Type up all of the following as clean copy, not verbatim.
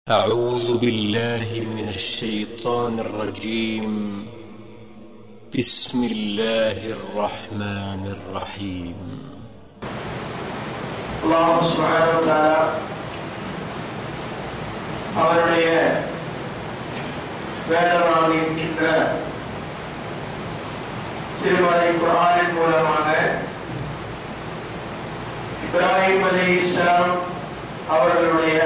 أعوذ بالله من الشيطان الرجيم. بسم الله الرحمن الرحيم. الله سبحانه وتعالى அவருடைய வேதமாக இருக்கின்ற திருமறை குர்ஆனின் மூலமாக இப்ராஹிம் அலைஹிஸ்ஸலாம் அவர்களுடைய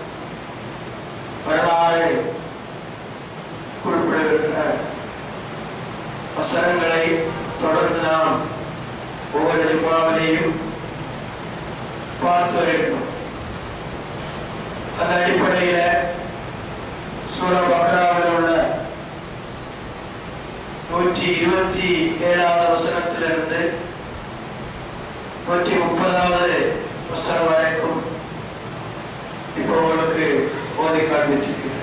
வரலாறு குறிப்பிடுகின்ற வசனங்களை தொடர்ந்து நாம் ஒவ்வொரு ஜும்மாவிலேயும் பார்த்து வருகின்றோம். அந்த அடிப்படையில் சூரா பக்ராவில் உள்ள 127வது வசனத்திலிருந்து 130வது வசனம் வரைக்கும் இப்போ உங்களுக்கு ஓதி காண்பித்திருக்கிறேன்.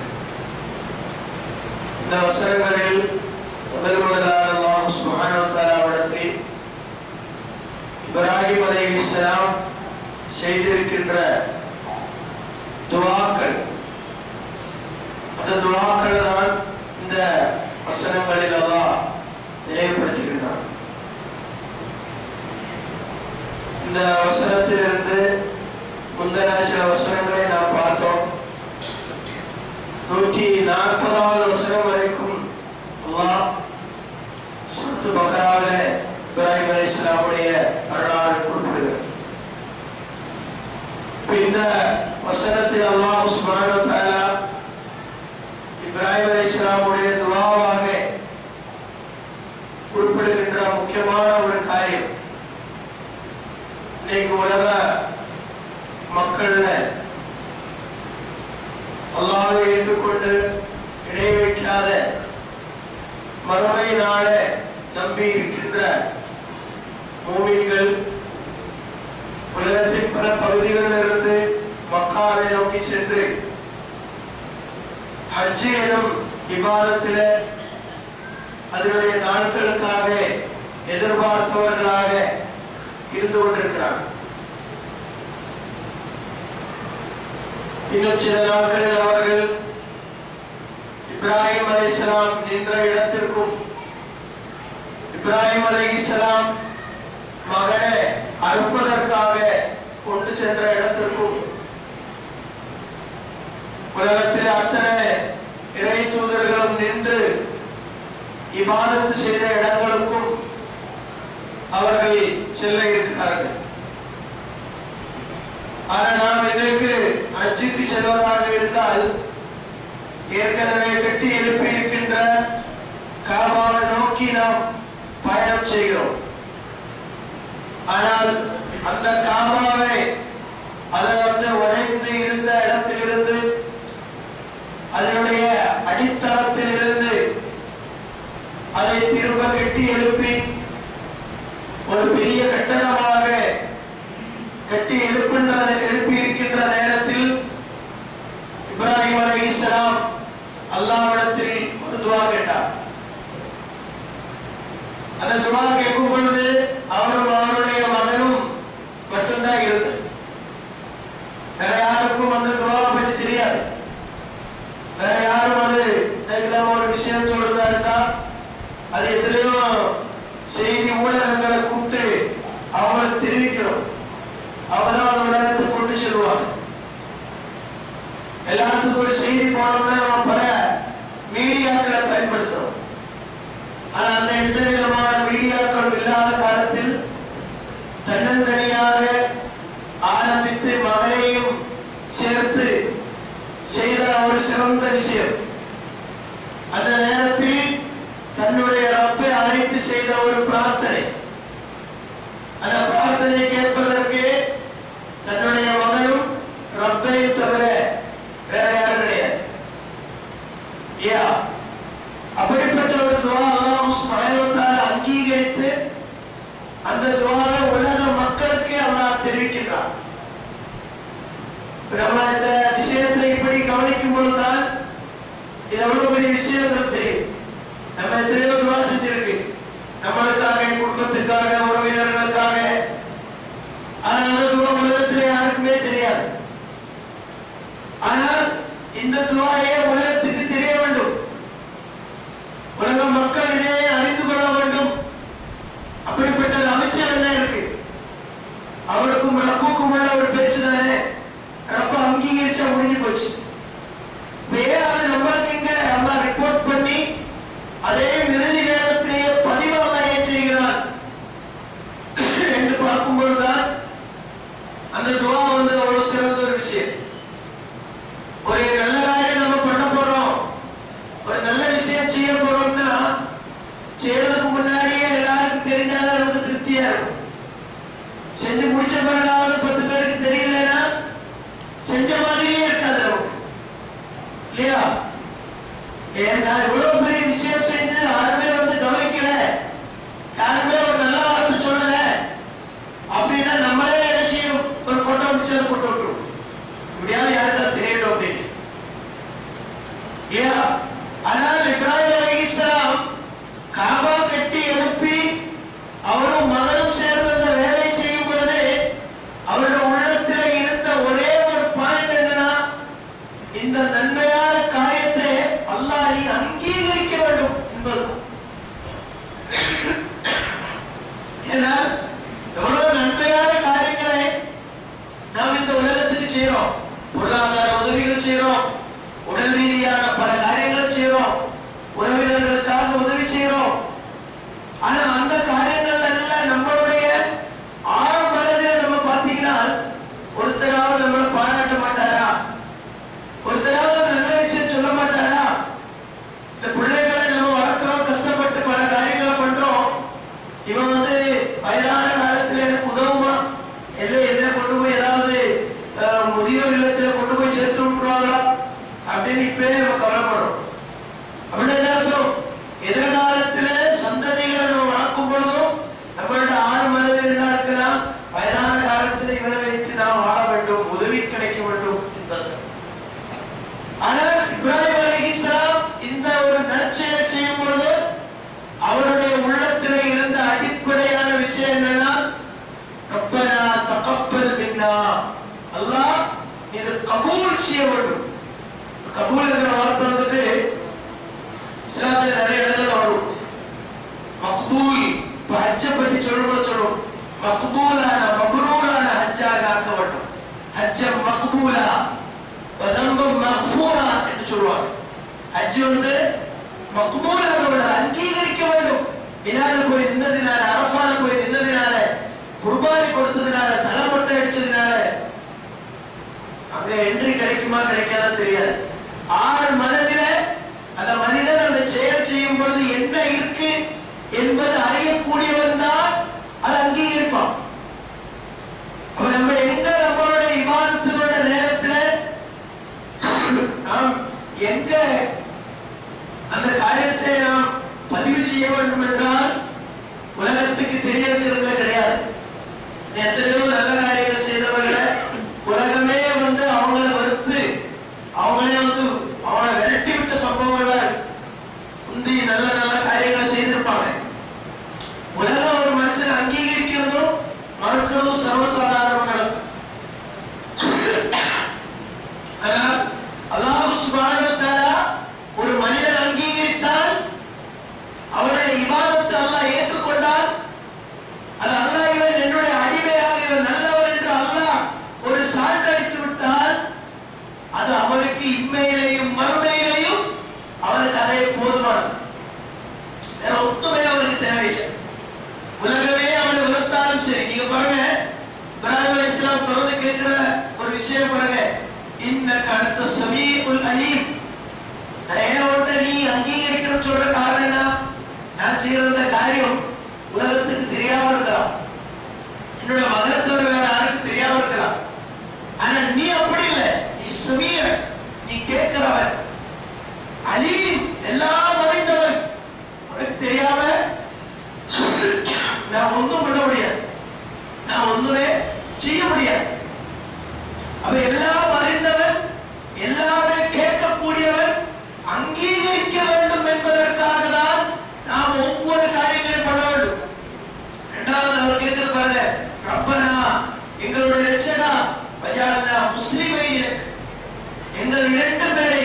இந்த வசனங்களில் முதலாக அல்லாஹ் சுப்ஹானஹு வ தஆலாவிடத்தில் இப்ராஹிம் அலைஹிஸ்ஸலாம் செய்திருக்கின்ற துஆக்கள், அந்த துஆக்கள் தான் இந்த வசனங்களில் அல்லாஹ் நினைவுபடுத்துகின்றான். இந்த வசனத்திலிருந்து முந்தின சில வசனங்களை நாம் பார்த்தோம். 140வது வசனம் வரைக்கும் அல்லாஹ் சூரத்து பக்ராவிலே இப்ராஹிம் அலைஹிஸ்ஸலாமுடைய வரலாறு குறிப்பிடுகிறார். இந்த வசனத்தில் அல்லாஹ் சுப்ஹானஹு வ தஆலா இப்ராஹிம் அலைஹிஸ்ஸலாமுடைய துஆவாக குறிப்பிடுகின்ற முக்கியமான ஒரு காரியம், இன்னைக்கு உலக மக்கள் அல்லாஹ்வை ஏற்றுக்கொண்டு இணை வைக்காத மறுமை நாளை நம்பி இருக்கின்ற மூமின்கள் உலகத்தின் பல பகுதிகளில் இருந்து மக்காவை நோக்கி சென்று ஹஜ் எனும் இபாதத்தில் அதனுடைய நாட்களுக்காக எதிர்பார்த்தவர்களாக இருந்து கொண்டிருக்கிறார்கள். இன்னும் சில நாட்களில் அவர்கள் இப்ராஹிம் அலைஹிஸ்ஸலாம் நின்ற இடத்திற்கும் இப்ராஹிம் அலைஹிஸ்ஸலாம் மகனை அறுப்பதற்காக கொண்டு சென்ற இடத்திற்கும் உலகத்தில் அத்தனை இறை தூதர்களும் நின்று இபாதத்து செய்த இடங்களுக்கும் அவர்கள் செல்ல இருக்கிறார்கள். ஆனால் நாம் இன்றைக்கு ஹஜ்ஜுக்கு செல்வதாக இருந்தால் ஏற்கனவே கட்டி எழுப்பி இருக்கின்ற காபாவை நோக்கி நாம் பயணம் செய்கிறோம். ஆனால் அந்த காபாவை அதை உடைந்து இருந்த இடத்திலிருந்து அதனுடைய அடித்தளத்தில் இருந்து அதை திரும்ப கட்டி எழுப்பி ஒரு பெரிய கட்டடமாக கட்டி எழுப்பி இருக்கின்ற நேரத்தில் இப்ராஹிம் அலைஹிஸ்ஸலாம் அல்லாஹ்விடத்தில் ஒரு துஆ கேட்டார். அந்த துஆ கேட்கும் பொழுது அவரும் அவருடைய மகனும் மட்டும்தான் இருந்தது. வேற யாருக்கும் அந்த துஆவை பற்றி தெரியாது. வேற யாரும் ஒரு விஷயம் சொல்றதா இருந்தா அது எதுலயோ செய்தி ஊடகங்களை கூப்பிட்டு அவங்களுக்கு தெரிவிக்கிறோம். அவதான் அந்த உலகத்தை கொண்டு செல்வாங்க. எல்லாத்துக்கும் ஒரு செய்தி போனோம்னா நம்ம பல மீடியாக்களை பயன்படுத்துறோம். ஆனா அந்த எந்த விதமான மீடியாக்கள் இல்லாத காலத்தில் தன்னந்தனியாக ஆரம்பித்து மகனையும் சேர்த்து செய்த ஒரு சிறந்த விஷயம். அந்த நேரத்தில் தன்னுடைய ரப்பை அழைத்து செய்த ஒரு பிரார்த்தனை. அந்த பிரார்த்தனை கேட்பதற்கு தன்னுடைய மகனும் ரப்பை தவிர வேற யாரும் கிடையாது. அப்படிப்பட்ட ஒரு துஆ அல்லாஹ் சுப்ஹானஹு வ தஆலா அங்கீகரித்து அந்த துஆவை உலக மக்களுக்கு அல்லாஹ் தெரிவிக்கின்றார். நம்ம இந்த விஷயத்தை இப்படி கவனிக்கும் பொழுதுதான் இது எவ்வளவு பெரிய விஷயம் தெரியும். நம்ம எத்தனையோ துஆ செஞ்சிருக்கு, நம்மளுக்காக, குடும்பத்துக்காக, உறவினர்களுக்காக. ஆனால் அந்த துஆ உலகத்தில் யாருக்குமே தெரியாது. ஆனால் இந்த துஆயை உலகத்துக்கு தெரிய வேண்டும், உலக மக்கள் இதை அறிந்து கொள்ள வேண்டும். அப்படிப்பட்ட ஒரு அவசியம் என்ன இருக்கு? அவருக்கும் ரப்புக்கும் உள்ள ஒரு பேச்சு தானே, ரப்ப அங்கீகரிச்சா முடிஞ்சு போச்சு. வேற அது நம்மளுக்கு இங்க அல்லாஹ் ரிப்போர்ட் பண்ணி அதே இறுதி நேரத்திலேயே பதிவாக செய்கிறார் என்று பார்க்கும்போதுதான் அந்த துஆ அவ்வளவு சிறந்த ஒரு விஷயம். ஒரு நல்ல காரியம் நம்ம பண்ண போறோம், ஒரு நல்ல விஷயம் செய்ய போறோம்னா செய்யறதுக்கு முன்னாடியே எல்லாருக்கும் தெரிஞ்சாதான் நமக்கு திருப்தியா இருக்கும். செஞ்சு முடிச்ச பிறகாவது 10 பேருக்கு தெரியலன்னா செஞ்ச மாதிரியே இருக்காது நமக்கு, இல்லையா? ஏன்னா இவ்வளவு பெரிய விஷயம் செஞ்சு யாருமே கவனிக்கல, யாருமே ஒரு நல்ல வார்த்தை சொல்லல அப்படின்னா நம்மளே என்ன செய்யும்? ஒரு போட்டோ பிடிச்சதை போட்டு விட்டுரும், இப்படியாவது யாருக்காவது தெரியட்டும் அப்படின்னு, இல்லையா? ஆனால் இப்ராஹிம் அலைஹிஸ்ஸலாம் காபா கட்டி எழுப்பி அவரும் மகனும் சேர்ந்து அந்த வேலை செய்யும் பொழுது அவருடைய உள்ளத்தில் இருந்த ஒரே ஒரு பாயிண்ட் என்னன்னா, இந்த நன்மையான காரியத்தை அல்லாஹ் நீ அங்கீகரிக்க வேண்டும் என்பதுதான். ஏனால் எவ்வளவு நன்மையான காரியங்களை நாம் இந்த உலகத்துக்கு செய்யறோம், பொருளாதார உதவிகள் செய்யறோம், உடல் ரீதியான பல காரியங்களை செய்யறோம், உறவினர்களுக்காக உதவி செய்யறோம். ஆனா அந்த காரியங்கள் எல்லாம் நம்மளுடைய ஆழ் மனதில் நம்ம பார்த்தீங்கன்னா ஒருத்தராவது நம்மளை பாராட்ட மாட்டாரா? ஒருத்தராவது நல்ல விஷயம் சொல்ல மாட்டாரா? இந்த பிள்ளைகளை நம்ம வளர்க்கிறோம், கஷ்டப்பட்டு பல காரியங்களை பண்றோம், இவன் வயதான காலத்துல எனக்கு உதவுமா, இல்லை என்ன கொண்டு போய் ஏதாவது முதியோர் இல்லத்துல கொண்டு போய் சேர்த்து விட்டுருவாங்களா அப்படின்னு இப்பவே நம்ம கவலைப்படுறோம். அப்படின்னு என்ன அர்த்தம்? எதிர்காலத்துல சந்ததிகளை நம்ம வளர்க்கும் பொழுதும் நம்மளோட ஆறு மனதில் என்ன இருக்கலாம், வயதான காலத்துல இவனை வைத்து நாம் வாழ வேண்டும், உதவி கிடைக்க வேண்டும் என்பது. ஆனால் இப்ராஹிம் அலைஹிஸ்ஸலாம் இந்த ஒரு நற்செயல் செய்யும் பொழுது அவருடைய உள்ளத்தில் இருந்த அடிப்படையான விஷயம் என்னன்னா, ரப்பனா தகப்பல் மின்னா, அல்லாஹ் இது கபூல் செய்ய வேண்டும். கபூல் என்ற வார்த்தை இஸ்லாத்துல நிறைய இடங்கள்ல வரும். மக்பூல் ஹஜ்ஜை பற்றி சொல்லும், மக்பூலான மப்ரூரான ஹஜ்ஜாக ஆக்க வேண்டும், ஹஜ்ஜ மக்பூலா வதம்பம் மக்ஃபூரா என்று சொல்வாங்க. ஹஜ் மக்பூலாக வேண்டும், அங்கீகரிக்க வேண்டும். இனால போய் நின்றதினால, அரஃபால போய் நின்றதினால, குர்பானி கொடுத்ததினால, தலைமொட்டை அடிச்சதினால அங்க என்ட்ரி கிடைக்குமா கிடைக்காதா தெரியாது. ஆறு மனதில அந்த மனிதன் அந்த செயல் செய்யும் பொழுது என்ன இருக்கு என்பது அறியக்கூடியவன் தான் அதை அங்கீகரிப்பான். அப்ப நம்ம எங்க நம்மளுடைய இபாதத்துடைய நேரத்தில் நாம் எங்க அந்த காரியத்தை நாம் பதிவு செய்ய வேண்டும் என்றால் உலகத்துக்கு தெரிய வைக்கிறதுல கிடையாது. எத்தனையோ நல்ல காரியங்கள் செய்தவர்களை உலகமே அவங்கள வெறுத்து அவங்களே அவனை விரட்டி விட்ட சம்பவங்கள் முந்தி நல்ல நல்ல காரியங்களை செய்திருப்பாங்க. உலகம் ஒரு மனுஷன் அங்கீகரிக்கிறதும் மறுக்கிறதும் சர்வசாதாரணங்கள். ஆனால் அல்லாஹ் சுப்ஹானஹு வ தஆலா ஒரு மனிதன் அங்கீகரித்தால், அவருடைய இபாதத்தை அல்லாஹ் ஏற்றுக்கொண்டால், அது அல்லாஹ் இவன் என்னுடைய அடிமையாக, இவன் நல்லவர் என்று அல்லாஹ் ஒரு சான்றளித்து விட்டால், அது அவனுக்கு இம்மையிலேயும் மறுமையிலேயும் அவனுக்கு அதே போதுமானது. வேற ஒட்டுமே அவனுக்கு தேவையில்லை. உலகமே அவனை வெறுத்தாலும் சரி. நீங்க பாருங்க, இப்ராஹிம் அலைஹிஸ்ஸலாம் தொடர்ந்து கேட்கிற ஒரு விஷயம் பாருங்க, இன்னக அன்த ஸமீஉல் அலீம். நான் நீ அங்கீகரிக்கணும்னு சொல்ற காரணம் என்ன? நான் செய்யற காரியம் உலகத்துக்கு தெரியாம இருக்கலாம், என்னோட மகனை தவிர வேற யாருக்கும் தெரியாம இருக்கலாம். ஆனா நீ அப்படி இல்லை, நீ ஸமீஅ, நீ கேட்கிறவன், அலீம் எல்லாம் அறிந்தவன். உனக்கு தெரியாம நான் ஒன்றும் பண்ண முடியாது, நான் ஒண்ணுமே செய்ய முடியாது. அப்ப எல்லாம் அறிந்தவன், எல்லாமே கேட்கக்கூடியவன், அங்கீகரிக்க வேண்டும் என்பதற்காக தான் நாம் ஒவ்வொரு காரியங்களையும் பண்ண வேண்டும். இரண்டாவது அவர் கேட்கிறது பாருங்க, ரப்பனா எங்களுடைய ரட்சகா வஜஅல்னா முஸ்லிமைன், எங்கள் இரண்டு பேரை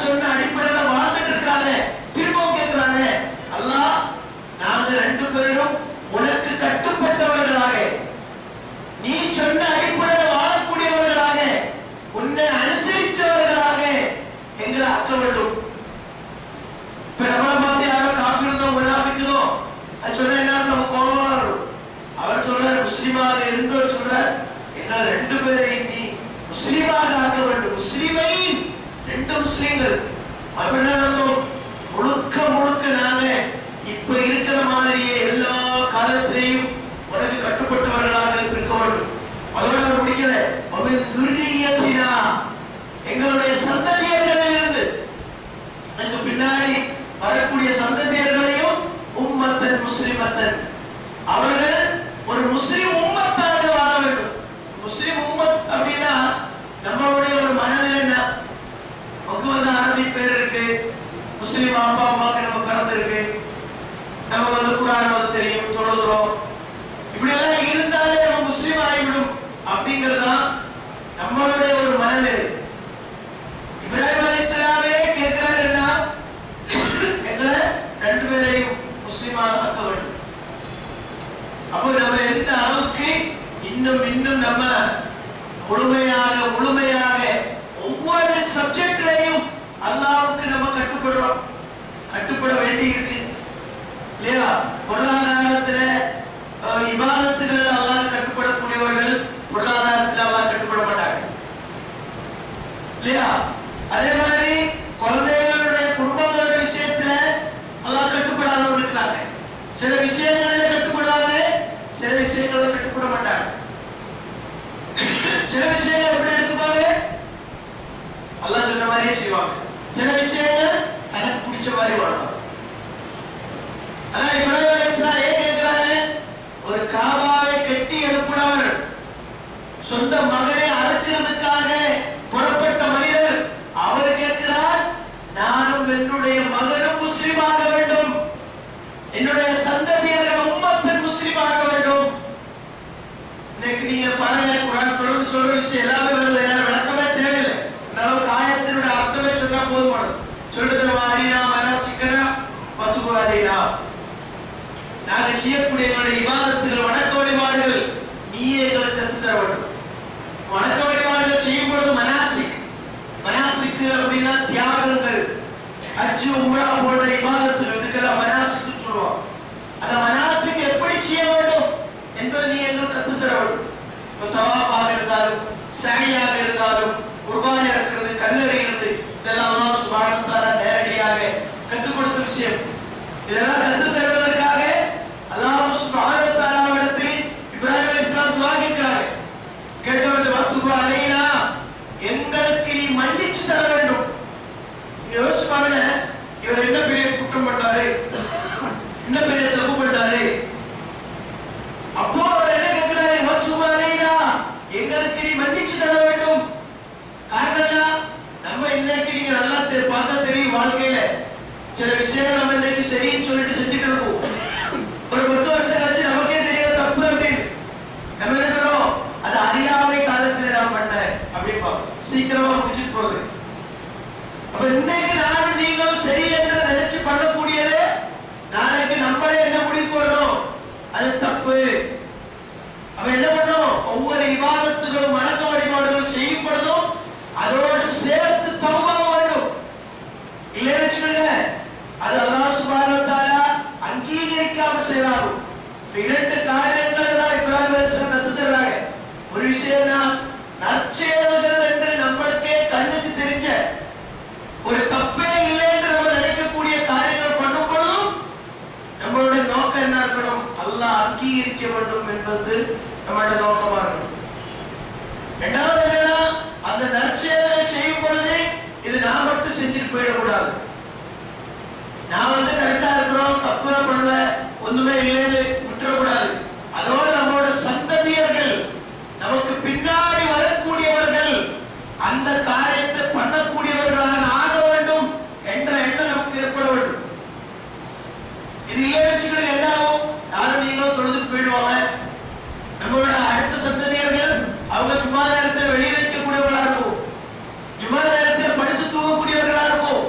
சொன்ன அடிப்படையில வாழ்ந்துட்டு இருக்காங்க. திரும்பவும் கேட்கிறாங்க, அல்லாஹ் நாங்க ரெண்டு பேரும் உனக்கு கட்டுப்பட்டவர்களாக, நீ சொன்ன அடிப்படையில் வாழக்கூடியவர்களாக, உன்னை அனுசரிச்சவர்களாக எங்களை ஆக்க வேண்டும். இப்ப நம்மளை பார்த்து யாரும் காஃபிருந்தோ முனாஃபிக்குதோ அது சொன்னா என்ன நம்ம கோபமா வரும். அவர் சொல்றாரு முஸ்லீமாக இருந்தவர் சொல்றார், எங்களை ரெண்டு பேரையும் நீ முஸ்லீமாக ஆக்க வேண்டும். முஸ்லீமை ரெண்டு முஸ்லீம்கள் அப்படின்னா முழுக்க முழுக்க நாங்க இப்ப இருக்கிற மாதிரியே எல்லா காலத்திலையும் உனக்கு கட்டுப்பட்டவர்களாக இருக்க வேண்டும். அதோட அவர் முடிக்கல, துர்ரியத்தினா எங்களுடைய சந்ததியர்களில் இருந்து எனக்கு பின்னாடி வரக்கூடிய சந்ததியர்களையும் உம்மத்தன் முஸ்லிமத்தன் அவர்கள் ஒரு முஸ்லிம் உம்மத்தாக வாழ வேண்டும். முஸ்லிம் உம்மத் அப்படின்னா நம்மளுடைய ஒரு மனதில் என்ன, நமக்கு வந்து அரபி பேர் இருக்கு, முஸ்லிம் அப்பா அம்மாவுக்கு நம்ம பிறந்திருக்கு, நம்ம வந்து குர்ஆன் தெரியும், தொழுகிறோம், இப்படி எல்லாம் இருந்தாலே நம்ம முஸ்லிம் ஆகிவிடும் அப்படிங்கறதுதான் நம்மளுடைய ஒரு மனநிலை. இப்ராஹிம் அலைஹிஸ்ஸலாமே கேட்கிறாருன்னா எங்களை ரெண்டு பேரையும் முஸ்லிமாக ஆக்க வேண்டும். அப்போ நம்ம எந்த அளவுக்கு இன்னும் நம்ம முழுமையாக ஒவ்வொரு சப்ஜெக்ட்லையும் அல்லாஹ்வுக்கு நம்ம கட்டுப்பட வேண்டி இருக்கு இல்லையா? பொருளாதாரத்துல இபாதத்துகள் அல்லாஹ் கட்டுப்படக்கூடியவர்கள், பொருளாதாரத்தில் அல்லாஹ் கட்டுப்பட மாட்டாங்க இல்லையா? அதே மாதிரி குழந்தைகளுடைய குடும்பங்களுடைய விஷயத்துல அல்லாஹ் கட்டுப்படாதவங்க இருக்கிறாங்க. சில விஷயங்கள்ல கட்டுப்படுவாங்க, சில விஷயங்கள்ல கட்டுப்பட மாட்டாங்க. சில விஷயங்கள் எப்படி எடுத்துப்பாங்க, அல்லாஹ் சொன்ன மாதிரியே செய்வாங்க. சில விஷயங்கள் தனக்கு பிடிச்ச மாதிரி வாழ்வாங்க. அதான் இப்ராஹிம் அலைஹிஸ்ஸலாம் ஏன் கேட்கிறாங்க, ஒரு காபாவை கட்டி எழுப்பினவர், சொந்த மகனை அறுக்கிறதுக்காக புறப்பட்ட மனிதர், அவர் கேட்கிறார், நானும் என்னுடைய மகனும் முஸ்லிமாக வேண்டும், என்னுடைய சந்ததியர்கள் உம்மத்தன் முஸ்லிமாக வேண்டும். இன்னைக்கு நீங்க பாருங்க, குர்ஆன் தொடர்ந்து சொல்ற விஷயம் எல்லாமே வருது, என்னால விளக்கமே தேவையில்லை. அந்த அளவுக்கு ஆயத்தினுடைய அர்த்தமே சொன்னா போதுமானது. சொல்றது வாரினா மனசிக்கனா பத்துவாரினா, நாங்க செய்யக்கூடிய எங்களுடைய இபாதத்துகள், வணக்க வழிபாடுகள் நீயே எங்களுக்கு கற்றுத்தர வேண்டும். வணக்க வழிபாடுகள் செய்யும் பொழுது மனாசிக்கு அப்படின்னா தியாகங்கள், ஹஜ் உம்ரா போன்ற இபாதத்துகள், இதுக்கெல்லாம் மனாசிக்கு சொல்லுவோம். அந்த மனாசிக்கு எப்படி செய்ய வேண்டும் என்பதை நீ எங்களுக்கு கற்றுத்தர வேண்டும். இப்போ தவாஃபாக இருந்தாலும், சஅயாக இருந்தாலும், குர்பானி இருக்கிறது, கல்லெறிகிறது, இதெல்லாம் அல்லாஹ் சுப்ஹானஹு வ தஆலா நேரடியாக கற்றுக் கொடுத்த விஷயம். இதெல்லாம் கற்றுத் தருவதற்காக அல்லாஹ் சுப்ஹானஹு வ தஆலாவிடத்தில் இப்ராஹிம் அலைஹிஸ்ஸலாம் துஆ கேட்கிறாங்க. கேட்டவர்கள் வத்துபு அலைனா, எங்களுக்கு நீ மன்னிச்சு தர வேண்டும். யோசிச்சு பாருங்க, இவர் என்ன பெரிய குற்றம் பண்ணாரு, என்ன பெரிய தப்பு பண்ணாரு. அப்போ அவர் என்ன கேட்கிறாரு, வத்துபு அலைனா, எங்களுக்கு நீ மன்னிச்சு தர வேண்டும். காரணம் நம்ம இன்னைக்கு நீங்க நல்லா பார்த்தா தெரியும், வாழ்க்கையில சில விஷயங்கள் நம்ம இன்னைக்கு சரின்னு சொல்லிட்டு செஞ்சுட்டு இருக்கோம். ஒரு 10 வருஷம் கழிச்சு நமக்கே தெரியாது தப்பு அப்படின்னு. நம்ம என்ன சொல்றோம், அது அறியாமை காலத்துல நான் பண்ணேன் அப்படிப்பா, சீக்கிரமா முடிச்சுட்டு போறது. அப்ப இன்னைக்கு நானும் நீங்களும் சரி என்று நினைச்சு பண்ணக்கூடியது, நாளைக்கு நம்மளே என்ன முடிவு வரணும், அது தப்பு. அப்ப என்ன பண்ணணும், ஒவ்வொரு இபாதத்துகளும் வணக்க வழிபாடுகளும் செய்யும் பொழுதும் அதோடு சேர்த்து தௌபா வேண்டும். இல்லைன்னு வச்சுக்கோங்க, அது அல்லாஹ் சுப்ஹானஹு வ தஆலா அங்கீகரிக்காம செய்யலாம். இரண்டு காரியங்களை தான் இப்ராஹிம் அலைஹிஸ்ஸலாம் கற்றுத் தர்றாங்க. ஒரு விஷயம் நற்செயல்கள் என்று நம்மளுக்கே கண்ணுக்கு தெரிஞ்ச ஒரு தப்பே இல்லை என்று நம்ம நினைக்கக்கூடிய காரியங்கள் பண்ணும் பொழுதும் நம்மளுடைய நோக்கம் என்ன இருக்கணும், அல்லாஹ் அங்கீகரிக்க வேண்டும் என்பது நம்மளுடைய நோக்கமா இருக்கணும். இரண்டாவது என்னன்னா, அந்த நற்செயலை செய்யும் பொழுது இது நான் மட்டும் செஞ்சுட்டு போயிடக்கூடாது. நான் வந்து கரெக்டா இருக்கிறோம், தப்பு பண்ணல, ஒண்ணுமே இல்லைன்னு விட்டுறக்கூடாது. அதோடு நம்மளோட சந்ததியர்கள், நமக்கு பின்னாடி வரக்கூடியவர்கள் அந்த காரியத்தை பண்ணக்கூடியவர்களாக ஆக வேண்டும் என்ற எண்ணம் நமக்கு ஏற்பட வேண்டும். இது இல்லைன்னு வச்சுக்கணும், என்ன ஆகும், யாரும் நீங்களும் தொழுதுட்டு போயிடுவாங்க. நம்மளோட அடுத்த சந்ததியர்கள் அவங்க ஜும்மா நேரத்தில் வெளியே வைக்கக்கூடியவர்களா இருக்கும், ஜும்மா நேரத்தில் படுத்து தூங்கக்கூடியவர்களா இருக்கும்.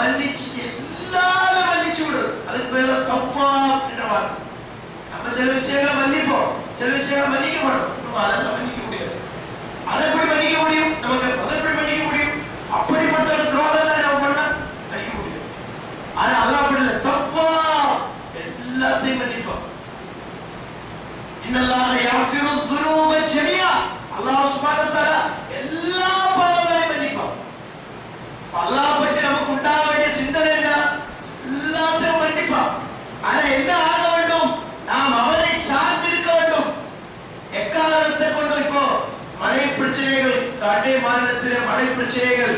மன்னிச்சு எல்லாரும் மன்னிச்சு விடுறது. அதுக்கு பேர் தவ்வா என்ற வார்த்தை. நம்ம சில விஷயங்களை மன்னிப்போம், சில விஷயங்களை மன்னிக்க மாட்டோம். அதெல்லாம் மன்னிக்க முடியாது. அதை எப்படி மன்னிக்க முடியும்? நமக்கு அதை எப்படி மன்னிக்க முடியும்? அப்படிப்பட்ட ஒரு துரோகத்தை நம்ம பண்ண மன்னிக்க முடியும். ஆனா அல்லாஹ் அப்படி இல்லை, தவ்வா எல்லாத்தையும் மன்னிப்போம். இன்னல்லாஹ யஃபிரு ذுனூப ஜமீஆ. அல்லாஹ் சுப்ஹானஹு வ தஆலா எல்லா பாவங்களையும் மன்னிப்பான். அல்லாஹ் பற்றி நமக்கு உண்டாக வேண்டிய சிந்தனை என்ன? எல்லாத்தையும் மன்னிப்பான். ஆனா என்ன ஆக வேண்டும்? நாம் அவரை சார்ந்திருக்க வேண்டும். எக்காரணத்தை கொண்டு இப்போ மழை பிரச்சனைகள், அண்டை மாநிலத்திலே மழை பிரச்சனைகள்,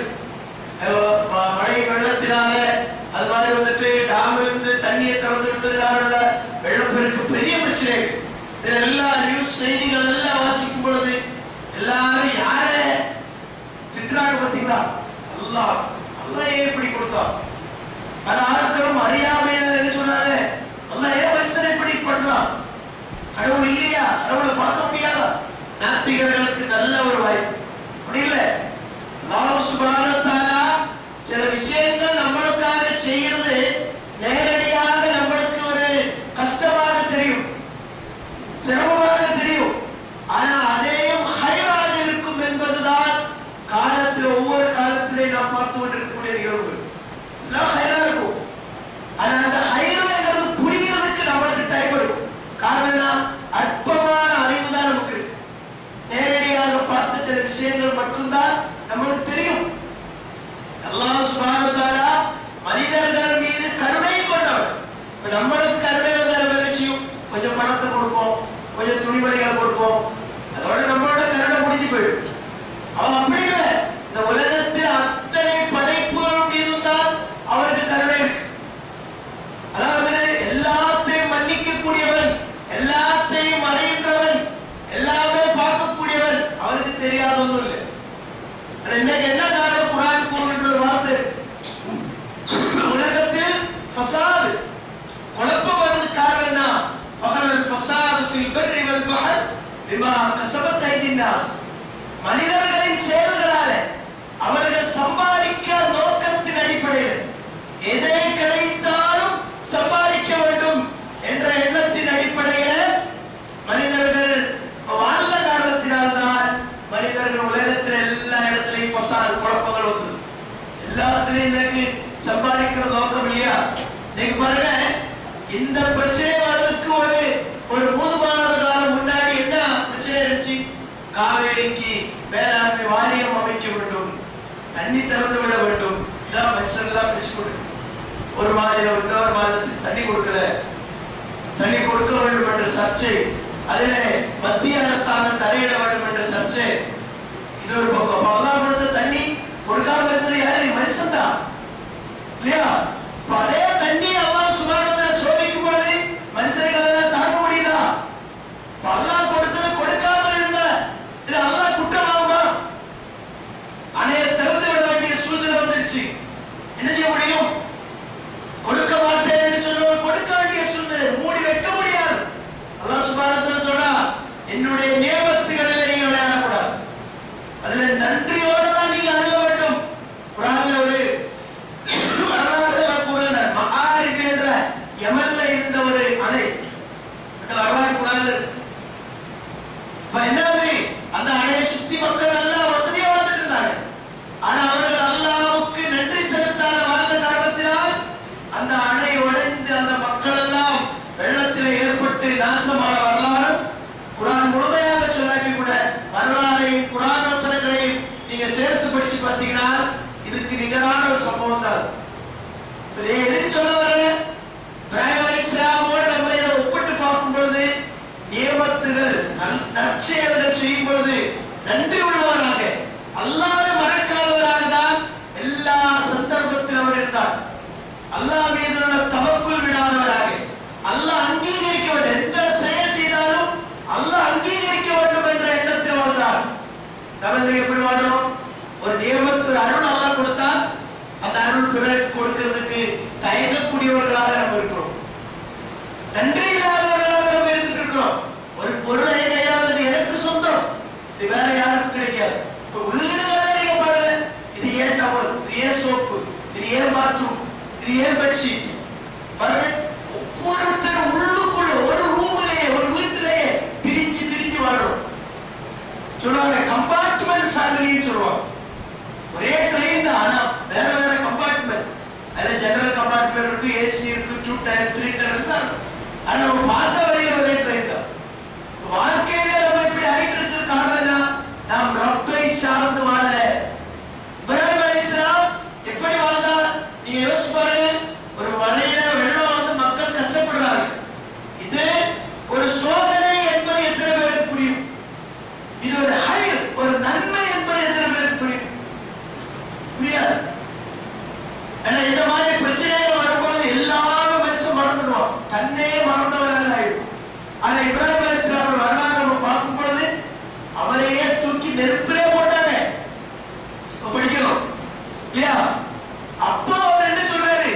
மழை வெள்ளத்தினால அது மாதிரி வந்துட்டு டாமிலிருந்து தண்ணியை திறந்து விட்டதினால உள்ள வெள்ளப்பெருக்கு பெரிய பிரச்சனைகள். எல்லா நியூஸ் செய்திகள் எல்லாம் வாசிக்கும் பொழுது எல்லாரும் யாரை திட்டுறாங்க பார்த்தீங்களா? அல்லாஹ் அல்லாஹ் எப்படி கொடுத்தான்? பல ஆட்களும் அறியாமையில என்ன சொன்னாலே, அல்லாஹ் ஏன் மனுஷனை இப்படி பண்றான்? கடவுள் இல்லையா? கடவுளை பார்க்க முடியாதா? நாத்திகர்களுக்கு நல்ல ஒரு வாய்ப்பு. முடியல. அல்லாஹ் சுப்ஹானஹு வ தஆலா சில விஷயங்கள் நம்மளுக்காக செய்யறது நேரடியாக நம்மளுக்கு ஒரு கஷ்டமாக தெரியும், சிரமமாக தெரியும். ஆனா அதையும் ஹைராக இருக்கும் என்பதுதான் காலத்தில் ஒவ்வொரு காலத்திலே நாம் பார்த்து கொண்டிருக்கக்கூடிய நிகழ்வுகள். எல்லாம் ஹைரா இருக்கும். ஆனா அந்த ஹைராங்கிறது புரிகிறதுக்கு நம்மளுக்கு டைம் எடுக்கும். காரணம் அற்பமான அறிவு தான் நமக்கு இருக்கு. நேரடியாக பார்த்த சில விஷயங்கள் மட்டும்தான் நம்மளுக்கு தெரியும். அல்லாஹ் சுப்ஹானஹு வ தஆலா மனிதர்கள் மீது கருணை கொண்டவர். இப்ப நம்மளுக்கு கருணை வந்தா நம்ம என்ன செய்யும்? கொஞ்சம் பணத்தை கொடுப்போம், கொஞ்சம் துணிமணிகளை கொடுப்போம், அதோட நம்மளோட கருணை முடிஞ்சு போயிடும். அவன் அப்படி இல்லை. இந்த உலகத்தில் அத்தனை படைப்புகள் மீதும் தான் அவருக்கு கருணை இருக்கு. அதாவது எல்லாத்தையும் மன்னிக்கக்கூடியவன், எல்லாத்தையும் அறிந்தவன், எல்லாமே பார்க்கக்கூடியவன். அவருக்கு தெரியாத ஒன்றும் இல்லை. இன்னைக்கு என்ன காரணம்? குர்ஆன் கூறுகின்ற ஒரு வார்த்தை இருக்கு. உலகத்தில் ஃபசாத், குழப்பம் வருது. காரணம் என்ன? ஃபஹரல் ஃபசாத் ஃபில் பர்ரி வல் பஹர் பிமா கஸபத் ஐதின் நாஸ். மனிதர்களின் செயல்களால அவர்கள் சம்பாதிக்க நோக்கத்தின் அடிப்படையில் எதை கிடைத்தாலும் சம்பாதிக்க வேண்டும் என்ற எண்ணத்தின் அடிப்படையில் மனிதர்கள் வாழ்ந்த காரணத்தினால்தான் மனிதர்கள் உலகத்தில் எல்லா இடத்திலையும் ஃபசாத், குழப்பங்கள் வந்தது. எல்லாத்திலையும் இன்னைக்கு சம்பாதிக்கிற நோக்கம் இல்லையா? இன்னைக்கு பாருங்க, இந்த பிரச்சனை வர்றதுக்கு ஒரு 3 மாத காலம் முன்னாடி என்ன பிரச்சனை இருந்துச்சு? காவேரிக்கு வேளாண்மை வாரியம் அமைக்க வேண்டும், தண்ணி திறந்து விட வேண்டும். இதான் மனுஷன்லாம் பேசிக்கொண்டு ஒரு மாநிலம் இன்னொரு மாநிலத்துக்கு தண்ணி கொடுக்கல, தண்ணி கொடுக்க வேண்டும் என்ற சர்ச்சை, அதில் மத்திய அரசாங்கம் தலையிட வேண்டும் என்ற சர்ச்சை. இது ஒரு பக்கம். அல்லாஹ் கொடுத்த தண்ணி கொடுக்காம இருந்தது யாரு? மனுஷன் தான் இல்லையா? அதே தண்ணி அல்லாஹ் சுப்ஹானஹு வ தஆலா சோதிக்கும் பொழுது மனுஷனுக்கு அதெல்லாம் தாங்க முடியுதா? அல்லாஹ் கொடுத்தது கொடுக்காம இருந்த இது அல்லாஹ் குற்றமாகுமா? அணையை திறந்து விட வேண்டிய சூழ்நிலை வந்துருச்சு. என்ன செய்ய முடியும்? கொடுக்க மாட்டேன் என்று சொன்னவர் கொடுக்க வேண்டிய சூழ்நிலை, மூடி வைக்க முடியாது. அல்லாஹ் சுப்ஹானஹு வ தஆலா சொல்றா, என்னுடைய நியமத்துகளில் நீங்க விளையாடக்கூடாது, அதுல நன்றியோடு தான் நீங்க அணுக வேண்டும். குர்ஆன்ல ஒரு வரலாறு கூறுகிறார். மஆரிப் என்ற யமன்ல இருந்த ஒரு அணை, அந்த வரலாறு குர்ஆன்ல இருக்கு. என்னது? அந்த அணையை சுத்தி மக்கள் எல்லாம் வசதியா வாழ்ந்துட்டு இருந்தாங்க. ஆனா அவர்கள் அல்லாஹ்வுக்கு நன்றி செலுத்தாத வாழ்ந்த காரணத்தினால் அந்த அணை உடைந்து அந்த மக்கள் எல்லாம் வெள்ளத்தில் ஏற்பட்டு நாசமான வரலாறு குர்ஆன் முழுமையாக சொல்லாட்டி கூட வரலாறையும் குர்ஆன் வசனங்களையும் நீங்க சேர்த்து படிச்சு பார்த்தீங்கன்னா இதுக்கு நிகரான ஒரு சம்பவம் தான். எதுக்கு சொல்ல வரேன்? இப்ராஹிம் அலைஹிஸ்ஸலாமோடு நம்ம இதை ஒப்பிட்டு பார்க்கும் பொழுது நியமத்துகள், நற்செயல்கள் செய்யும் பொழுது நன்றி உள்ளவராக, அல்லாஹ்வை மறக்காதவராக தான் எல்லா சந்தர்ப்பத்தில் அவர் இருந்தார். அல்லாஹ் மீது உள்ள தவக்குல் விடாதவராக, அல்லாஹ் அங்கீகரிக்க வேண்டும், எந்த செயல் செய்தாலும் அல்லாஹ் அங்கீகரிக்க வேண்டும் என்ற எண்ணத்தில் வாழ்ந்தார். நம்ம எப்படி வாழணும்? ஒரு நியமத்து அருள் அல்லாஹ் கொடுத்தால் அந்த அருள் பிறருக்கு கொடுக்கிறதுக்கு தயங்கக்கூடியவர்களாக நம்ம இருக்கிறோம், நன்றி இல்லாதவர்களாக நம்ம இருந்துட்டு இருக்கிறோம். ஒரு பொருளை கையாவது எனக்கு சொந்தம், இது வேற யாருக்கும் கிடைக்கும். ஏன் பெட்ஷீட் பாருங்க, ஒவ்வொருத்தரும் உள்ளுக்குள்ள ஒரு ரூம்லயே ஒரு வீட்டிலேயே பிரிஞ்சு பிரிஞ்சு வாழ்றோம். சொல்லுவாங்க கம்பார்ட்மெண்ட் ஃபேமிலின்னு சொல்லுவாங்க. ஒரே ட்ரெயின் தான், ஆனா வேற வேற கம்பார்ட்மெண்ட். அதுல ஜெனரல் கம்பார்ட்மெண்ட் இருக்கு, ஏசி இருக்கு, 2 டயர் 3 டயர் எல்லாம். ஆனா நம்ம பார்த்த வழியில ஒரே ட்ரெயின் தான். வாழ்க்கையில நம்ம இப்படி ஆயிட்டு இருக்கிற காரணம் என்ன? நாம் ரப்பை சார்ந்து வாழல. இப்ராஹிம் அலைஹிஸ்ஸலாம் எப்படி வாழ்ந்தார் நீங்க யோசிச்சு பாருங்க. ஒரு மலையில வெள்ளம் வந்து மக்கள் கஷ்டப்படுறாங்க. இது ஒரு சோதனை என்பது எத்தனை பேருக்கு புரியும்? இது ஒரு ஹைர், ஒரு நன்மை என்பது எத்தனை பேருக்கு புரியும்? புரியாது. ஆனா இந்த மாதிரி பிரச்சனைகள் வரும்போது எல்லாரும் மனுஷன் மறந்துடுவான், தன்னே மறந்தவர்கள் ஆயிடும். ஆனா இப்ராஹிம் அலைஹிஸ்ஸலாம் வரலாறு நம்ம பார்க்கும் பொழுது அவரையே தூக்கி நெருப்பிலே போட்டாங்க. படிக்கணும் இல்லையா? அப்போ அவர் என்ன சொல்றாரு?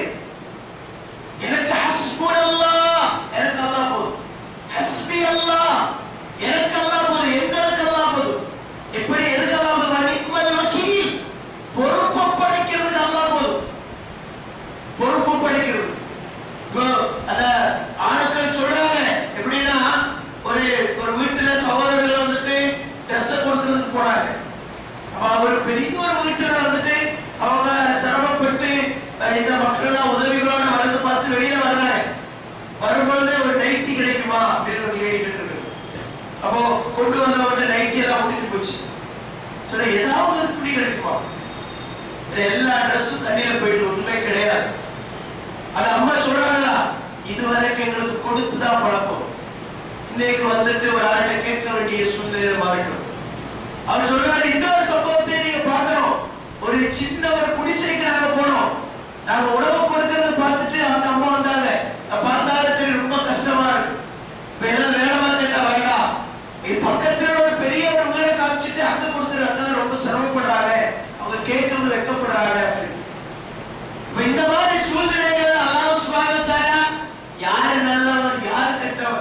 எனக்கு ஹஸ்புனல்லாஹ், எனக்கு அல்லாஹ் போதும். ஹஸ்பி அல்லாஹ், எனக்கு அல்லாஹ் போதும், எங்களுக்கு அல்லாஹ் போதும். எப்படி எதுக்கு அல்லாஹ் போதும்? நிக்மல் வக்கீல், பொறுப்பு படைக்கிறதுக்கு அல்லாஹ் போதும். பொறுப்பு படைக்கிறது. இப்போ அத ஆட்கள் சொல்றாங்க எப்படின்னா, ஒரு ஒரு வீட்டுல சகோதரர்கள் வந்துட்டு ட்ரெஸ் கொடுக்கிறதுக்கு போனாங்க. அப்ப அவர் பெரிய ஒரு வீட்டுல வந்துட்டு அவங்க சிரமப்பட்டு இந்த மக்கள் உதவிகளோட வரது பார்த்து வெளியில வர்றாங்க. வரும்பொழுது ஒரு நைட்டி கிடைக்குமா அப்படின்னு ஒரு லேடி கேட்டு, அப்போ கொண்டு வந்தவங்க நைட்டி எல்லாம் முடிஞ்சு போச்சு. சொல்ல ஏதாவது ஒரு துணி கிடைக்குமா? எல்லா ட்ரெஸ்ஸும் தண்ணியில போயிட்டு ஒண்ணுமே கிடையாது. அது அம்மா சொல்றாங்களா, இதுவரைக்கும் எங்களுக்கு கொடுத்துதான் பழக்கம், இன்னைக்கு வந்துட்டு ஒரு ஆள்கிட்ட கேட்க வேண்டிய சூழ்நிலை மாறிடும். அவர் சொல்றாரு, இன்னொரு சம்பவத்தை நீங்க பார்க்கணும். ஒரு சின்ன ஒரு குடிசைக்கு நாங்க போனோம். நாங்க உணவு கொடுக்கறத பார்த்துட்டு அந்த அம்மா வந்தாங்க. பார்த்தாலும் ரொம்ப கஷ்டமா இருக்கு. இப்ப எல்லாம் வேணாமா கேட்டா வேண்டாம், பக்கத்துல ஒரு பெரிய ஒரு வீடை காமிச்சிட்டு அங்க கொடுத்துருக்காங்க, ரொம்ப சிரமப்படுறாங்க, அவங்க கேட்கறது வெக்கப்படுறாங்க அப்படின்னு. இப்ப இந்த மாதிரி சூழ்நிலைகள் அல்லாஹ் சுப்ஹானஹு வ தஆலா யார் நல்லவர் யார் கெட்டவர்,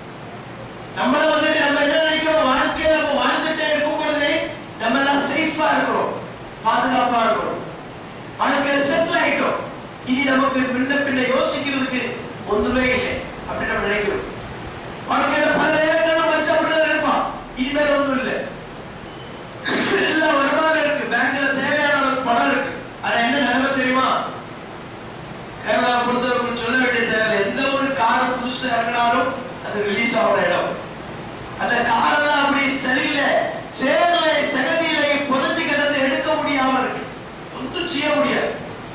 நம்மள வந்துட்டு நம்ம என்ன நினைக்கிறோம், வாழ்க்கையில நம்ம வாழ்ந்துட்டே இருக்கும் பொழுது நம்ம எல்லாம் சேஃபா இருக்கிறோம், பாதுகாப்பா இருக்கிறோம், வாழ்க்கையில செட்டில் ஆயிட்டோம், இனி நமக்கு முன்ன பின்ன யோசிக்கிறதுக்கு ஒன்றுமே இல்லை அப்படின்னு நம்ம நினைக்கிறோம். வாழ்க்கையில பல நேரங்கள் மனுஷன் அப்படிதான் நினைப்பான், இனிமேல் ஒன்றும் இல்லை, எல்லா வருமானம் இருக்கு, பேங்க்ல தேவையான அளவுக்கு பணம் இருக்கு. ஆனா என்ன நிலைமை தெரியுமா? கேரளா பொறுத்தவரைக்கும் சொல்ல வேண்டிய தேவை, எந்த ஒரு கார் புதுசா இறங்கினாலும் அது ரிலீஸ் ஆகிற இடம். அந்த காரெல்லாம் அப்படி சரியில்ல, சேர்ல சகதியில புதத்தி கிடந்து எடுக்க முடியாம இருக்கு, ஒன்றும் செய்ய முடியாது.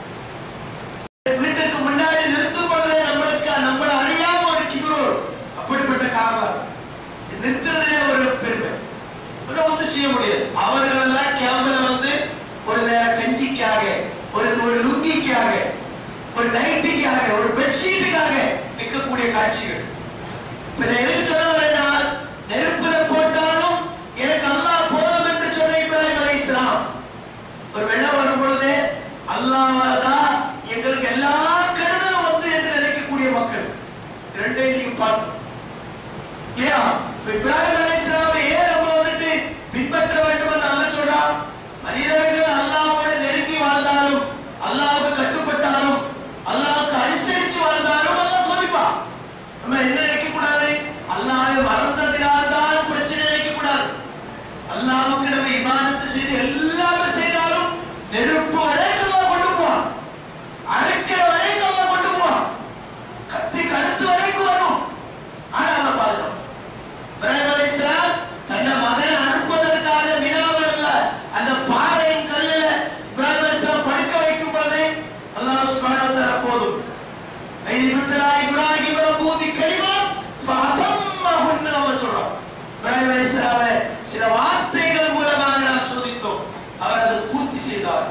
வீட்டுக்கு முன்னாடி நிறுத்தும் பொழுது நம்மள அறியாம ஒரு கிபுர், அப்படிப்பட்ட காரணம் நிறுத்துறதுலே ஒரு பெருமை, ஒன்றும் செய்ய முடியாது. அவர்கள் எல்லாம் கேம்பல வந்து ஒரு நேர கஞ்சிக்காக, ஒரு லுங்கிக்காக, ஒரு நைட்டிக்காக, ஒரு பெட்ஷீட்டுக்காக நிற்கக்கூடிய காட்சிகள். இப்ப எதுக்கு சொல்ல வரேனால், நெருப்புல போட்டாலும் எனக்கு அல்லாஹ் போதும் என்று சொன்ன இப்ராஹிம் அலைஹிஸ்ஸலாம் ஒரு வெள்ளம் வரும் பொழுது அல்லாஹ் தான் எங்களுக்கு எல்லா கெடுதலும் வந்து என்று நினைக்கக்கூடிய மக்கள். ரெண்டையும் நீங்க பார்க்கணும் இல்லையா? இப்ராஹிம் அலைஹிஸ்ஸலாம் ஏன் நம்ம வந்துட்டு பின்பற்ற வேண்டும் என்று அல்லாஹ் சொல்றான்? மனிதர்கள் அல்லாஹ்வோடு நெருங்கி வாழ்ந்தாலும், அல்லாஹ்வுக்கு கட்டுப்பட்டாலும், அல்லாஹ்வுக்கு அனுசரிச்சு வாழ்ந்தாலும் அல்லாஹ் சொல்லிப்பான். நம்ம என்ன நினைக்க கூடாது? அல்லாஹ்வை மறந்ததினால் தான் பிரச்சனை நினைக்க கூடாது. அல்லாஹ்வுக்கு நம்ம இபாதத் செய்து எல்லாமே செய்தாலும் நெருப்பு வரைக்கும் அல்லாஹ் கொண்டு போவான், அரைக்கிற வரைக்கும் அல்லாஹ் கொண்டு போவான், கத்தி கழுத்து வரைக்கும் வரும். ஆனா அல்லாஹ் பாதுகாப்பான். இப்ராஹிம் அலைஹிஸ்ஸலாம் தன்னை மகனை அனுப்புவதற்காக வினாவில் அல்ல, அந்த பாறையின் கல்லுல இப்ராஹிம் அலைஹிஸ்ஸலாம் படுக்க வைக்கும் பொழுது அல்லாஹ் சுப்ஹானஹு வ தஆலா போதும், இப்ராஹிம் ரப்பூதி கலிமா ஃபஅதம்மஹுன்ன அல்லாஹ் சொல்றான். இப்ராஹிம் அலைஹிஸ்ஸலாமை சில வார்த்தைகள் மூலமாக நாம் சோதித்தோம், அவர் அதை பூர்த்தி செய்தார்.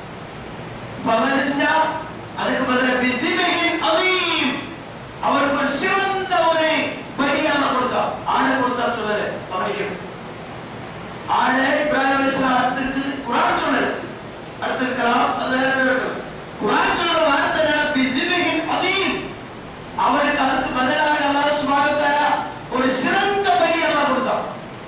பதில் செஞ்சா அதுக்கு பதில் பிதிபிஹின் அதீம், அவருக்கு ஒரு சிறந்த ஒரு பலியாக கொடுத்தார். ஆடை கொடுத்தா சொல்லல, கவனிக்கணும். ஆடை இப்ராஹிம் அலைஹிஸ்ஸலாம் அர்த்தத்துக்கு குர்ஆன் சொல்லல, அர்த்தக்கலாம் அது வேற இருக்கு. குர்ஆன் சொல்ற வார்த்தை பிதிபிஹின் அதீம், அவருக்கு அதுக்கு பதிலாக அல்லாஹ் சுப்ஹானஹு வ தஆலா ஒரு சிறந்த பலியை அல்லாஹ் கொடுத்தார்.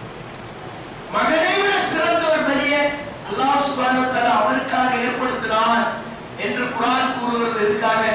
மகனை விட சிறந்த ஒரு பலியை அல்லாஹ் சுப்ஹானஹு வ தஆலா அவருக்காக ஏற்படுத்தினார் என்று குர்ஆன் கூறுகிறது. எதுக்காக?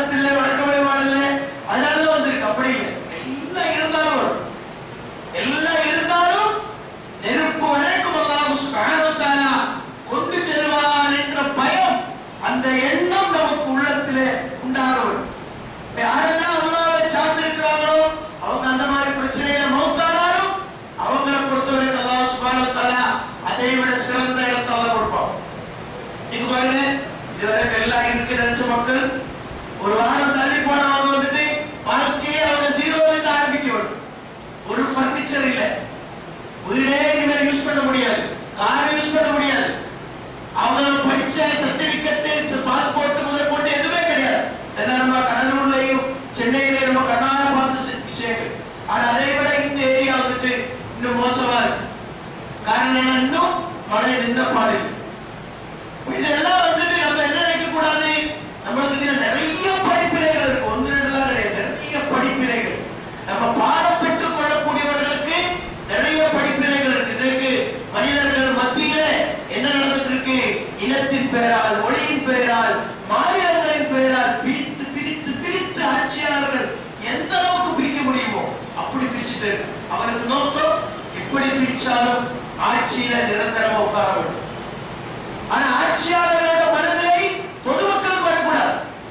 வானத்திலே வணக்க வழிபாடுல அதனாலதான் வந்திருக்கு. அப்படி இல்லை, எல்லாம் இருந்தாலும் எல்லாம் இருந்தாலும் நெருப்பு வரைக்கும் அல்லாஹ் சுப்ஹானஹு வ தஆலா கொண்டு செல்வான் என்ற பயம், அந்த எண்ணம் நமக்கு உள்ளத்திலே உண்டாகும். யாரெல்லாம் அல்லாஹ்வை சார்ந்திருக்கிறாரோ அவங்க அந்த மாதிரி பிரச்சனையில மௌத்தானாலும் அவங்களை பொறுத்தவரைக்கும் அல்லாஹ் சுப்ஹானஹு வ தஆலா அதை விட சிறந்த இடத்தை அல்லாஹ் கொடுப்பான். இது பாருங்க, இதுவரைக்கும் எல்லாம் இருக்கு நினைச்ச மக்கள் ஒரு வாரம் தள்ளி போனவங்க வந்துட்டு வாழ்க்கையை அவங்க ஜீரோவிலிருந்து ஆரம்பிக்க வேண்டும். ஒரு பர்னிச்சர் இல்லை, வீடே இனிமேல் யூஸ் பண்ண முடியாது, காரை யூஸ் பண்ண முடியாது, அவங்க படிச்ச சர்டிபிகேட் பாஸ்போர்ட் முதல் போட்டு எதுவுமே கிடையாது. இதெல்லாம் நம்ம கடலூர்லயும் சென்னையில நம்ம கண்ணால பார்த்த விஷயங்கள். ஆனா அதை விட இந்த ஏரியா வந்துட்டு இன்னும் மோசமா இருக்கு. காரணம் இன்னும் மழை நின்ற பாடு. இதெல்லாம் வந்துட்டு நம்ம என்ன நினைக்க கூடாது, நம்மளுக்கு இதுல நிறைய படிப்பினைகள் இருக்கு. ஒன்று ரெண்டுலாம் கிடையாது, நிறைய படிப்பினைகள். நம்ம பாடம் பெற்றுக் கொள்ளக்கூடியவர்களுக்கு நிறைய படிப்பினைகள் இருக்கு. இன்றைக்கு மனிதர்கள் மத்தியிலே என்ன நடந்துட்டு இருக்கு, இனத்தின் பெயரால், மொழியின் பெயரால், மாநிலங்களின் பெயரால் பிரித்து பிரித்து பிரித்து ஆட்சியாளர்கள் எந்த அளவுக்கு பிரிக்க முடியுமோ அப்படி பிரிச்சுட்டு இருக்கு. அவருக்கு நோக்கம் எப்படி பிரிச்சாலும் ஆட்சியில நிரந்தரமா உட்கார வேண்டும். ஆனா ஆட்சியாளர்களோட மனதிலே பொதுமக்களுக்கு வரக்கூடாது.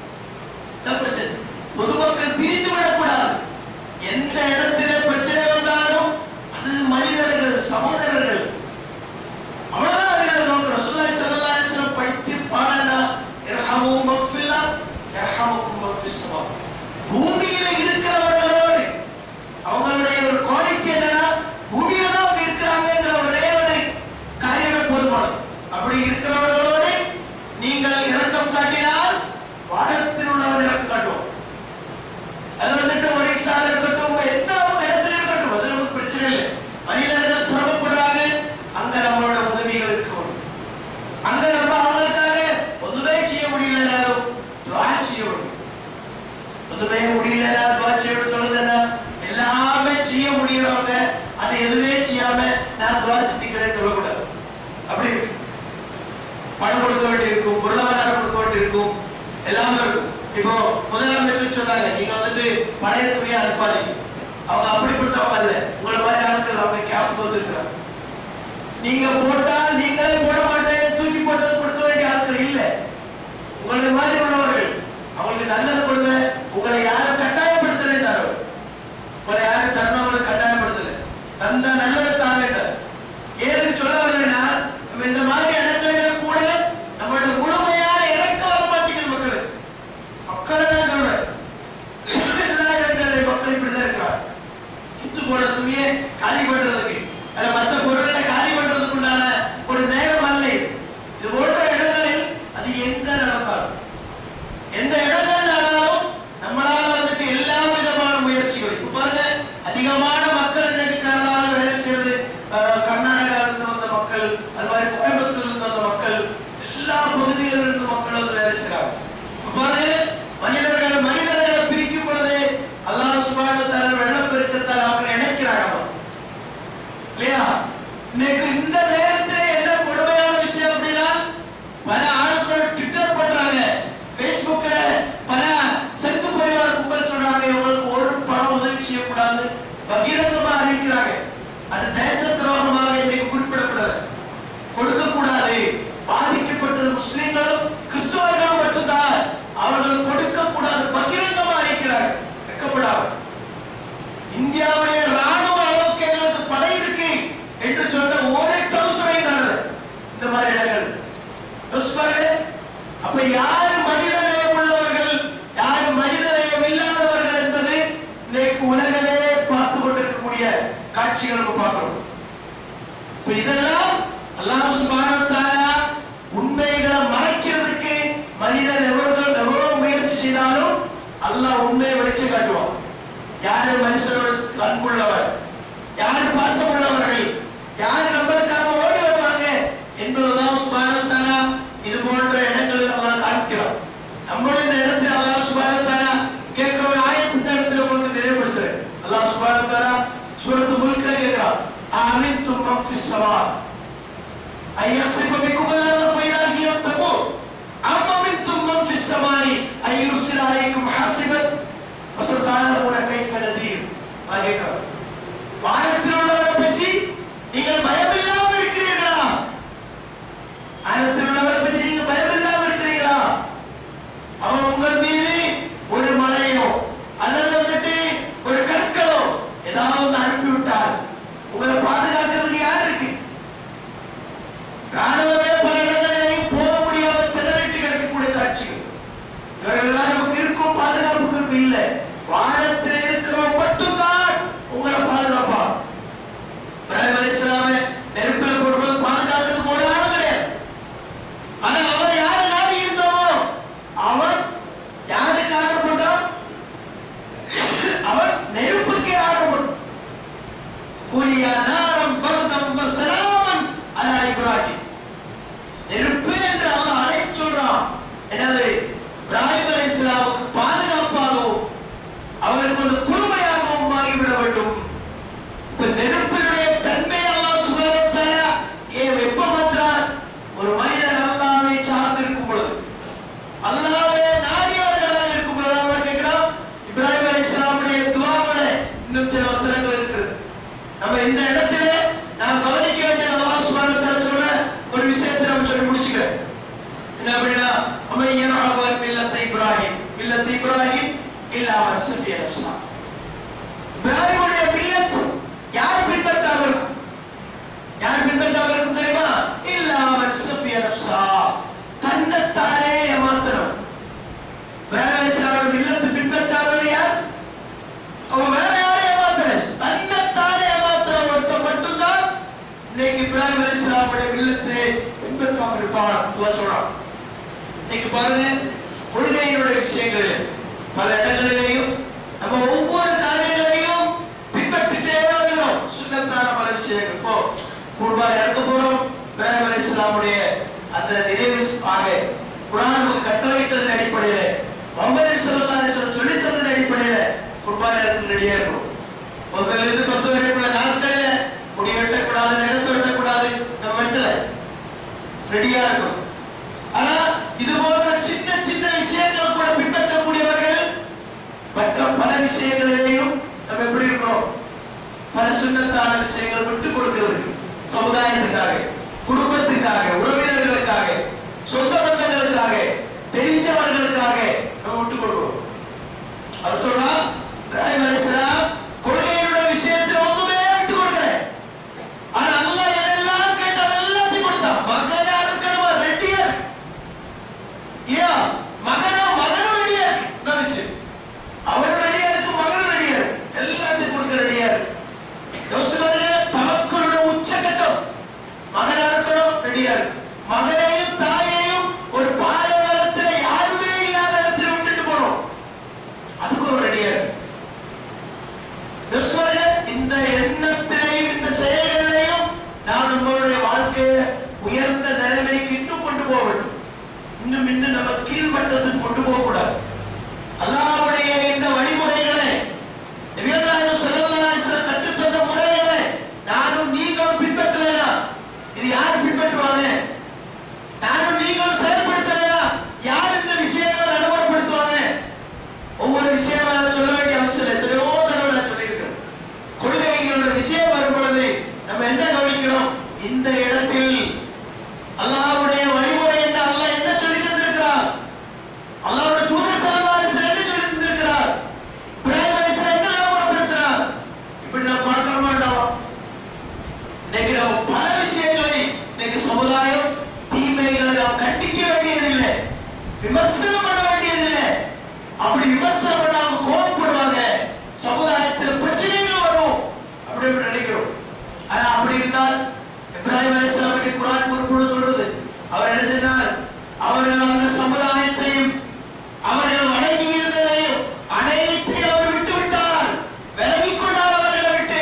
பொதுமக்கள் பிரிந்து விடக்கூடாது. எந்த இடத்தில பிரச்சனை வந்தாலும் அது மனிதர்கள், சகோதரர்கள், அவ்வளவுதான் அவர்கள் நோக்கம். ரசூலுல்லாஹி ஸல்லல்லாஹு அலைஹி வஸல்லம் படித்து பாடனா இர்ஹமு மன் ஃபில் அர்த் யர்ஹமுக்கும் மன் ஃபிஸ் ஸமா. பூமியில இருக்கிறவர்களோடு அவங்களுடைய ஒரு குவாலிட்டி என்னன்னா, பூமியில தான் அவங்க இருக்கிறாங்கங்கிற ஒரே ஒரு காரியமே போதுமானது. அப்படி இருக்கிறவர்களோடு நீங்கள் இரக்கம் காட்டினால் வானத்தில் உள்ளவன் இரக்கம் காட்டுவோம். அது வந்துட்டு ஒரிசால இருக்கட்டும், எந்த இடத்துல இருக்கட்டும், அது நமக்கு பிரச்சனை இல்லை. மனிதர்கள் சிரமப்படுறாங்க, அங்க நம்மளோட உதவிகள் இருக்கணும். அங்க நம்ம அவங்களுக்காக ஒன்றுமே செய்ய முடியலனாலும் துஆ செய்ய முடியும். ஒன்றுமே முடியலனாலும் துஆ செய்யணும்னு சொல்றது என்ன, எல்லாமே செய்ய முடியறவங்க அதை எதுவுமே செய்யாம நான் துஆ செஞ்சுக்கிறேன்னு சொல்லக்கூடாது. அப்படி இருக்கு. பணம் கொடுக்க வேண்டியிருக்கும், பொருளாதாரம் கொடுக்க வேண்டியிருக்கும், எல்லாமே இருக்கும். இப்போ முதலமைச்சர் சொன்னாங்க, நீங்க வந்துட்டு பழைய துணியா அனுப்பாதீங்க. அவங்க அப்படிப்பட்டவங்க அல்ல, உங்களை மாதிரி ஆட்கள் அவங்க கேம்ப் வந்துருக்கிறாங்க. நீங்க போட்டால் நீங்களே போட மாட்டேன், தூக்கி போட்டது கொடுக்க வேண்டிய ஆட்கள் இல்லை. உங்களை மாதிரி உள்ளவர்கள், அவங்களுக்கு நல்லது கொடுங்க. உங்களை யாரும் கட்டாயப்படுத்தலைன்றார். உங்களை யாரும் தருணவங்களை கட்டாயப்படுத்தல, தந்த நல்லது தான் வேண்டார். ஏது சொல்ல வரேன்னா, நம்ம இந்த மாதிரி இடங்களில் கூட நம்மளோட முழுமையான இறக்க வர மாட்டேங்குது. மக்களை தான் சொல்றேன், எல்லா இடங்களிலும் மக்கள் இப்படிதான் இருக்கிறார். இத்து போட துணியை காலி பண்றதுக்கு, அதை மற்ற பொருட்களை காலி பண்றதுக்கு உண்டான ஒரு நேரம் அல்ல. இது போன்ற இடங்களில் அது எங்க நடந்தாலும், எந்த இடங்கள் ஆனாலும் நம்மளால வந்துட்டு எல்லா விதமான முயற்சிகள். இப்ப பாருங்க, அதிகமான மக்கள் இன்னைக்கு கேரளாவில் வேலை செய்யறது, கர்நாடகாவில இருந்து வந்த மக்கள், அது மாதிரி கோயம்புத்தூர்ல இருந்து வந்த மக்கள், எல்லா பகுதிகளில் இருந்து மக்கள் வந்து வேலை செய்யறாங்க. பாருங்க, மனிதர்களை பிரிக்கும் பொழுது அல்லாஹ் சுப்ஹானஹு வ தஆலா வெள்ளப்பெருக்கத்தால் அவங்க நினைக்கிறாங்க இல்லையா? இன்னைக்கு இந்த நேரத்தில் என்ன கொடுமையான விஷயம் அப்படின்னா, பல ஆட்கள் ட்விட்டர் பண்றாங்க, பேஸ்புக்ல பல செத்து பரிவார கும்பல் சொல்றாங்க, இவங்களுக்கு ஒரு பணம் உதவி செய்யக்கூடாது பகிரங்கமா அறிவிக்கிறாங்க. அது தேச துரோகமாக இன்னைக்கு குறிப்பிடக்கூடாது, கொடுக்கக்கூடாது. பாதிக்கப்பட்டது முஸ்லிம்களும் கிறிஸ்தவர்களும் மட்டும்தான், அவர்கள் கொடுக்கக்கூடாது பகிரங்கமா அறிவிக்கிறாங்க. வெட்கப்படாது. இந்தியாவுடைய ராணுவ அளவுக்கு எங்களுக்கு படை இருக்கு என்று சொன்ன ஒரே டவுசரை இந்த மாதிரி இடங்கள் அப்ப யாரு மனிதநேயம் உள்ளவர்கள், யாரு மனிதநேயம் இல்லாதவர்கள் என்பது இன்னைக்கு உலகமே பார்த்து கொண்டிருக்கக்கூடிய காட்சிகள் நம்ம பார்க்கிறோம். இப்ப இதெல்லாம் அல்லாஹ் சுப்ஹானஹு வ தஆலா உண்மைகளை மறைக்கிறதுக்கு மனிதன் எவ்வளவு முயற்சி செய்தாலும் அல்லாஹ் உண்மையை வெளிச்சம் காட்டுவான். யாரு மனுஷனோட அன்புள்ளவர், யாரு பாசம் உள்ளவர்கள், யாரு நம்மளுக்காக ஓடி வருவாங்க என்பதுதான் சுப்ஹானஹு வ தஆலா இது போன்ற இடங்களில் அல்லாஹ் காண்பிக்கிறான். நம்மளும் இந்த இடத்தில் அல்லாஹ் சுப்ஹானஹு வ தஆலா கேட்கிற ஒரு ஆயத்து இந்த இடத்துல உங்களுக்கு நினைவுபடுத்துறேன். அல்லாஹ் சுப்ஹானஹு வ தஆலா சூரத்து முல்க்ல கேட்கிறான், ஆமின்தும் மன் ஃபிஸ் ஸமா ஐயஸிஃப பிக்கும் அல்-அர்த ஃபைதா ஹிய தமூர் அம்ம மின்தும் மன் ஃபிஸ் ஸமாஇ ஐயுர்சில அலைக்கும் குன்தும் ஹாசிபன் ஃபஸதஅலமுன கைஃப நதீர். கேட்கிறோம், வானத்தில் உள்ளவரை பற்றி நீங்கள் பயமில்லாமல் இருக்கிறீர்களா? வானத்தில் உள்ளவரை பற்றி நீங்கள் பயமில்லாமல் இருக்கிறீர்களா? அவன் உங்கள் மீது ஒரு மலையோ அல்லது வந்துட்டு ஒரு கற்களோ ஏதாவது அனுப்பிவிட்டால் உங்களை பாதுகாக்கிறதுக்கு யார் இருக்கு? ராணுவமே பல இடங்களிலேயும் போக முடியாமல் திணறிட்டு கிடைக்கக்கூடிய காட்சிகள். இவர்கள் எல்லாம் நமக்கு இருக்கும் பாதுகாப்புக்கு இல்லை. வானத்தில் இருக்கிறவன் மட்டும்தான் உங்களை பாதுகாப்பான். இப்ராஹிம் அலைஹிஸ்ஸலாமை நெருப்பில் போடும்போது பாதுகாக்கிறதுக்கு ஒரு ஆள் கிடையாது. ஆனால் அவர் யாரு நாடி இருந்தவோ அவர் யாருக்கு ஆர்டர் அவர் நெருப்புக்கு ஆர்டர் கூலியா நாரம் பர்தம் வஸலாமன் அலா இப்ராஹிம். நெருப்பு என்று அல்லாஹ் அழைத்து சொல்றான். எனவே இப்ராஹிம் அலைஹிஸ்ஸலாமுக்கு பாதுகாப்பாகவும் அவருக்கு ஒரு குழுமையாகவும் ஆகிவிட வேண்டும். இப்ப நெருப்பினுடைய தன்மை அல்லாஹ் சுப்ஹானஹு வ தஆலா எப்ப மாற்றார்? ஒரு மனிதன் அல்லாஹ்வை சார்ந்திருக்கும் பொழுது, அல்லாஹ்வை நாடியவர்களாக இருக்கும் பொழுது அல்லாஹ் கேட்கிறான். இப்ராஹிம் அலைஹிஸ்ஸலாமுடைய துஆவோட இன்னும் சில வசனங்கள் இருக்குது. நம்ம இந்த இடத்துல நாம் கவனிக்க வேண்டிய அல்லாஹ் சுப்ஹானஹு வ தஆலா சொல்ற ஒரு விஷயத்தை நம்ம சொல்லி முடிச்சுக்கிறேன். என்ன அப்படின்னா, அமையர் அபர் மில்லத் இப்ராஹிம் இல்லா மன் சஃபிய நஃப்ஸா. இப்ராஹிமுடைய மில்லத் யார் பின்பற்றாமல் இருக்கும்? யார் பின்பற்றாமல் இருக்கும் தெரியுமா? இல்லா மன் சஃபிய நஃப்ஸா. தன்னைத்தானே ஏமாத்தணும். இப்ராஹிம் அலைஹிஸ்ஸலாம் மில்லத் பின்பற்றாமல் யார்? அவன் வேற யாரையும் ஏமாத்தல, தன்னைத்தானே ஏமாத்தற ஒருத்தன் மட்டும்தான் இன்னைக்கு இப்ராஹிம் அலைஹிஸ்ஸலாமுடைய மில்லத்தை பின்பற்றாமல் இருப்பான். அல்லாஹ் சொல்றான். இன்னைக்கு பாருங்க, கொள்கையினுடைய விஷயங்களில் பல இடங்களிலேயும் நம்ம ஒவ்வொரு காரியங்களையும் பின்பற்றிட்டே வருகிறோம். சுன்னத்தான பல விஷயங்கள். இப்போ குர்பான் இறக்க போறோம். இப்ராஹிம் அலைஹிஸ்ஸலாமுடைய அந்த நிறைவு ஆக குர்ஆன் நமக்கு கட்டளையிட்டதன் அடிப்படையில், முஹம்மது ஸல்லல்லாஹு அலைஹி வஸல்லம் சொல்லித் தந்ததன் அடிப்படையில் குர்பான் இறக்க ரெடியா இருக்கும். 1 இருந்து 10 வரைக்குள்ள நாட்களில் முடி வெட்டக்கூடாது, நகத்தை வெட்டக்கூடாது, நம்ம வெட்டல, ரெடியா இருக்கும். ஆனா இது போன்ற சின்ன சின்ன விஷயங்கள் கூட பின்பற்றக்கூடியவர்கள் மற்ற பல விஷயங்களிலேயும் நம்ம எப்படி இருக்கிறோம்? பல சுன்னத்தான விஷயங்கள் விட்டு கொடுக்கிறதுக்கு, சமுதாயத்துக்காக, குடும்பத்துக்காக, உறவினர்களுக்காக, சொந்த பந்தங்களுக்காக, தெரிஞ்சவர்களுக்காக நம்ம விட்டு கொடுக்கிறோம். அது சொன்னா இப்ராஹிம் அலைஹிஸ்ஸலாம் கொள்கையுடைய விஷயத்தை ஒன்றுமே விட்டு கொடுக்கல. ஆனா அல்லாஹ் எதெல்லாம் கேட்டால் எல்லாத்தையும் கொடுத்தான். மகன் யாருக்கணுமா? ரெடியா இல்லையா? மகனும் ரெடியா இருக்கு. இந்த விஷயம் அவரும் ரெடியா இருக்கு, மகனும் ரெடியா இருக்கு, எல்லாத்தையும் கொடுக்க ரெடியா இருக்கு. யோசிப்பாருங்க, தவக்குலுடைய உச்சகட்டம். மகனா இருக்கணும், ரெடியா இருக்கு. மகனையும் தாயையும் ஒரு பாலைவனத்துல யாருமே இல்லாத இடத்துல விட்டுட்டு போனோம், அதுக்கு ஒரு ரெடியா இருக்கு. யோசிப்பாருங்க, இந்த எண்ணத்திலையும் இந்த செயல்களிலையும் நாம் நம்மளுடைய வாழ்க்கையை உயர்ந்த நிலைமைக்கு இன்னும் கொண்டு போக வேண்டும். இன்னும் நம்ம கீழ்மட்டத்துக்கு கொண்டு போக கூடாது. அல்லாஹ்வுடைய இந்த வழிமுறைகளை, நபிகள் நாயகம் ஸல்லல்லாஹு அலைஹி வஸல்லம் கற்றுத் தந்த முறைகளை நானும் நீங்களும் பின்பற்றலைனா இது யார் பின்பற்றுவாங்க? நானும் நீங்களும் செயல்படுத்தலைனா யார் இந்த விஷயங்களை நடைமுறைப்படுத்துவாங்க? ஒவ்வொரு விஷயமா நான் சொல்ல வேண்டிய அவசியம் எத்தனையோ தடவை நான் சொல்லியிருக்கிறேன். கொள்கைகளோட விஷயம் வரும் பொழுது நம்ம என்ன கவனிக்கணும்? இந்த இடத்தில் அல்லாஹ்வுடைய வழிமுறை என்ன, அல்லாஹ் என்ன சொல்லி தந்திருக்கிறார், அல்லாஹ்வுடைய தூதர் ஸல்லல்லாஹு அலைஹி வஸல்லம் என்ன சொல்லி தந்திருக்கிறார், இப்ராஹிம் அலைஹிஸ்ஸலாம் என்ன நடைமுறைப்படுத்தினார், இப்படி நான் பார்க்க மாட்டோம். இன்னைக்கு நம்ம பல விஷயங்களை, இன்னைக்கு சமுதாயம் தீமைகளை நாம் கண்டிக்க வேண்டியதில்லை, விமர்சனம் பண்ண வேண்டியதில்லை. அப்படி விமர்சனம் பண்ணாம கோபப்படுவாங்க, சமுதாயத்தில் பிரச்சனைகள் வரும் அப்படின்னு நினைக்கிறோம். ஆனா அப்படி இருந்தால் இப்ராஹிம் அலைஹிஸ்ஸலாம் குர்ஆன் குறிப்பிட்டு சொல்றது, அவர் என்ன செய்தார்? அவர்கள் அந்த சமுதாயத்தையும் அவர்கள் வணங்கி இருந்ததையும் அனைத்தையும் அவர் விட்டு விட்டார், விலகிக் கொண்டார். அவர்களை விட்டு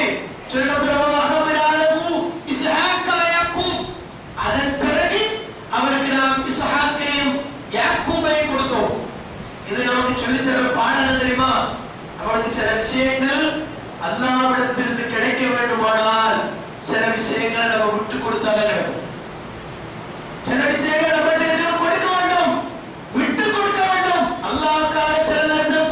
அதன் பிறகு அவருக்கு நாம் இஸ்ஹாக்கையும் யாக்கூபையும் கொடுத்தோம். இது நமக்கு சொல்லித் தர பாடம் தெரியுமா? நமக்கு சில விஷயங்கள் அல்லாஹ்விடத்திலிருந்து கிடைக்க வேண்டுமானால் சில விஷயங்களை நம்ம விட்டு கொடுத்தாலே கிடைக்கும். சில விஷயங்கள் நம்ம கொடுக்க வேண்டும், விட்டு கொடுக்க வேண்டும். அல்லாஹ்வுக்காக சில நேரத்தில்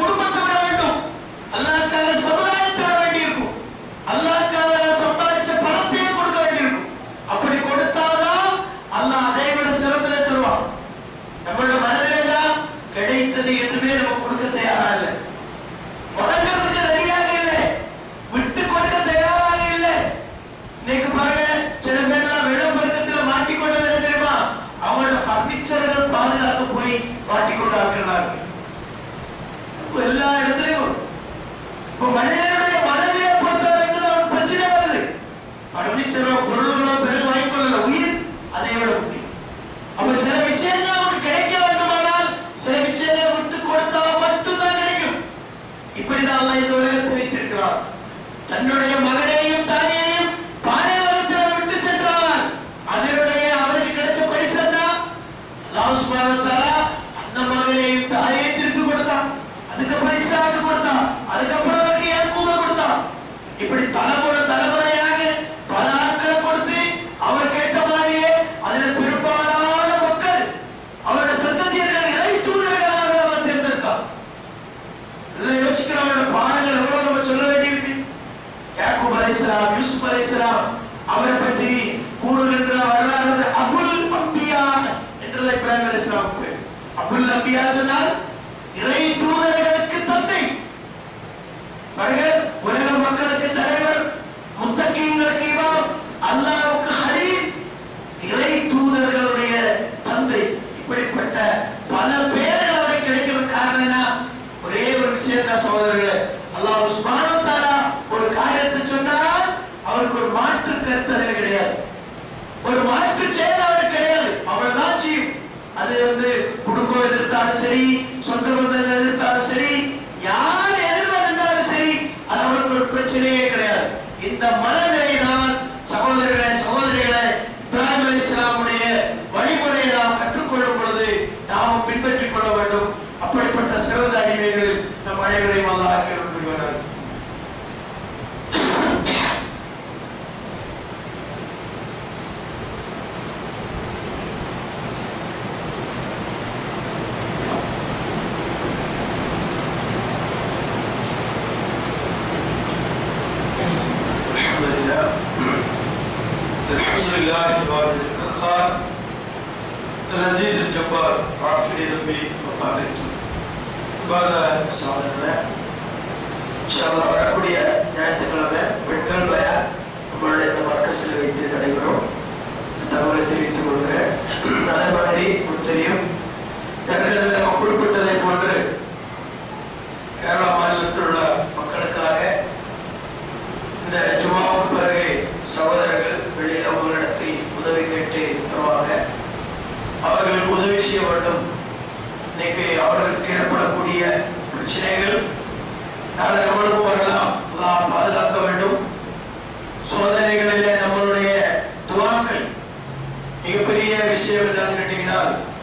தன்னுடைய மகனையும் தாயையும் பாலைவனத்தில் விட்டு சென்றார். அதனுடைய அவருக்கு கிடைச்ச பரிசு என்ன? அல்லாஹ் சுப்ஹானஹு வ தஆலா அந்த மகனையும் தாயையும் திருப்பி கொடுத்தான். அதுக்கு பரிசாக கொடுத்தான். அதுக்கப்புறம் அவருக்கு யாக்கூபை கொடுத்தான். இப்படி தலைமுறையாக பல ஆட்களை கொடுத்து அவர் கேட்ட மாதிரியே அதில் பெரும்பாலான மக்கள் அவருடைய சந்ததியர்கள் இறை தூதர்களாக அவர் தேர்ந்தெடுத்தார். இதை யோசிக்கிறவரோட பாடங்கள் எவ்வளவு நம்ம சொல்ல வேண்டியிருக்கு. யாக்கூப் அலைஹிஸ்ஸலாம், யூசுப் அலைஹிஸ்ஸலாம் அவரை பற்றி கூறுகின்ற வரலாறு அபுல் அம்பியா என்றதை இப்ராஹிம் அலைஹிஸ்ஸலாம் பேர். அபுல் அம்பியா சொன்னால் இறை தூதர்களுக்கு தந்தை. உலக மக்களுக்கு தலைவர், முத்தகீங்களுக்கு இமாம், அல்லாஹ்வுக்கு ஹலீல், இறை தூதர்களுடைய தந்தை. இப்படிப்பட்ட பல பேர்கள் அவருக்கு கிடைக்கிறது காரணம் என்ன? ஒரே ஒரு விஷயம் தான் சகோதரர்களே. அல்லாஹ் சுப்ஹானஹு வ தஆலா ஒரு காரியத்தை சொன்னால் அவருக்கு ஒரு மாற்று கருத்து அதில் கிடையாது. ஒரு மாற்று செயல் அவருக்கு கிடையாது. அவ்வளவுதான் செய்யும். அது குடும்பம் எதிர்த்தாலும் சரி, சொந்த பந்தங்கள் எதிர்த்தாலும் சரி, யார் எதிர்த்தாலும் சரி, அது அவருக்கு ஒரு பிரச்சனையே கிடையாது. இந்த மனநிலை தான் சகோதரர்களே சகோதரிகளே இப்ராஹிம் அலைஹிஸ்ஸலாமுடைய வழிமுறையை நாம் கற்றுக்கொள்ளும் பொழுது நாம் பின்பற்றிக் கொள்ள வேண்டும். அப்படிப்பட்ட சிறந்த அடிமைகளில் நம் அனைவரையும் அல்லாஹ் ஆக்கியருள் புரிவானாக. لله الواحد القهار العزيز الجبار غافر ذنبي وقابل சகோதரர்களே, இன்ஷாஅல்லாஹ் வரக்கூடிய ஞாயிற்றுக்கிழமை பெண்கள் பய நம்மளுடைய இந்த மர்கஸில் வைத்து நடைபெறும். தகவலை தெரிவித்துக் கொள்கிறேன். அதே மாதிரி உங்களுக்கு தெரியும், ஏற்கனவே நம்ம குறிப்பிட்டதை போன்று கேரளா மாநிலத்தில் உள்ள மக்களுக்காக இந்த ஜும்மாவுக்கு பிறகு சகோதரர்கள் வெளியில் உங்களிடத்தில் உதவி கேட்டு வருவாங்க. அவர்களுக்கு உதவி செய்ய வேண்டும். இன்னைக்கு அவர்களுக்கு ஏற்படக்கூடிய பிரச்சனைகள் நாளை நம்மளுக்கும் வரலாம். அல்லாஹ் பாதுகாக்க வேண்டும். சோதனைகளில் நம்மளுடைய துவாக்கள் மிகப்பெரிய விஷயம் என்னன்னு கேட்டீங்கன்னா,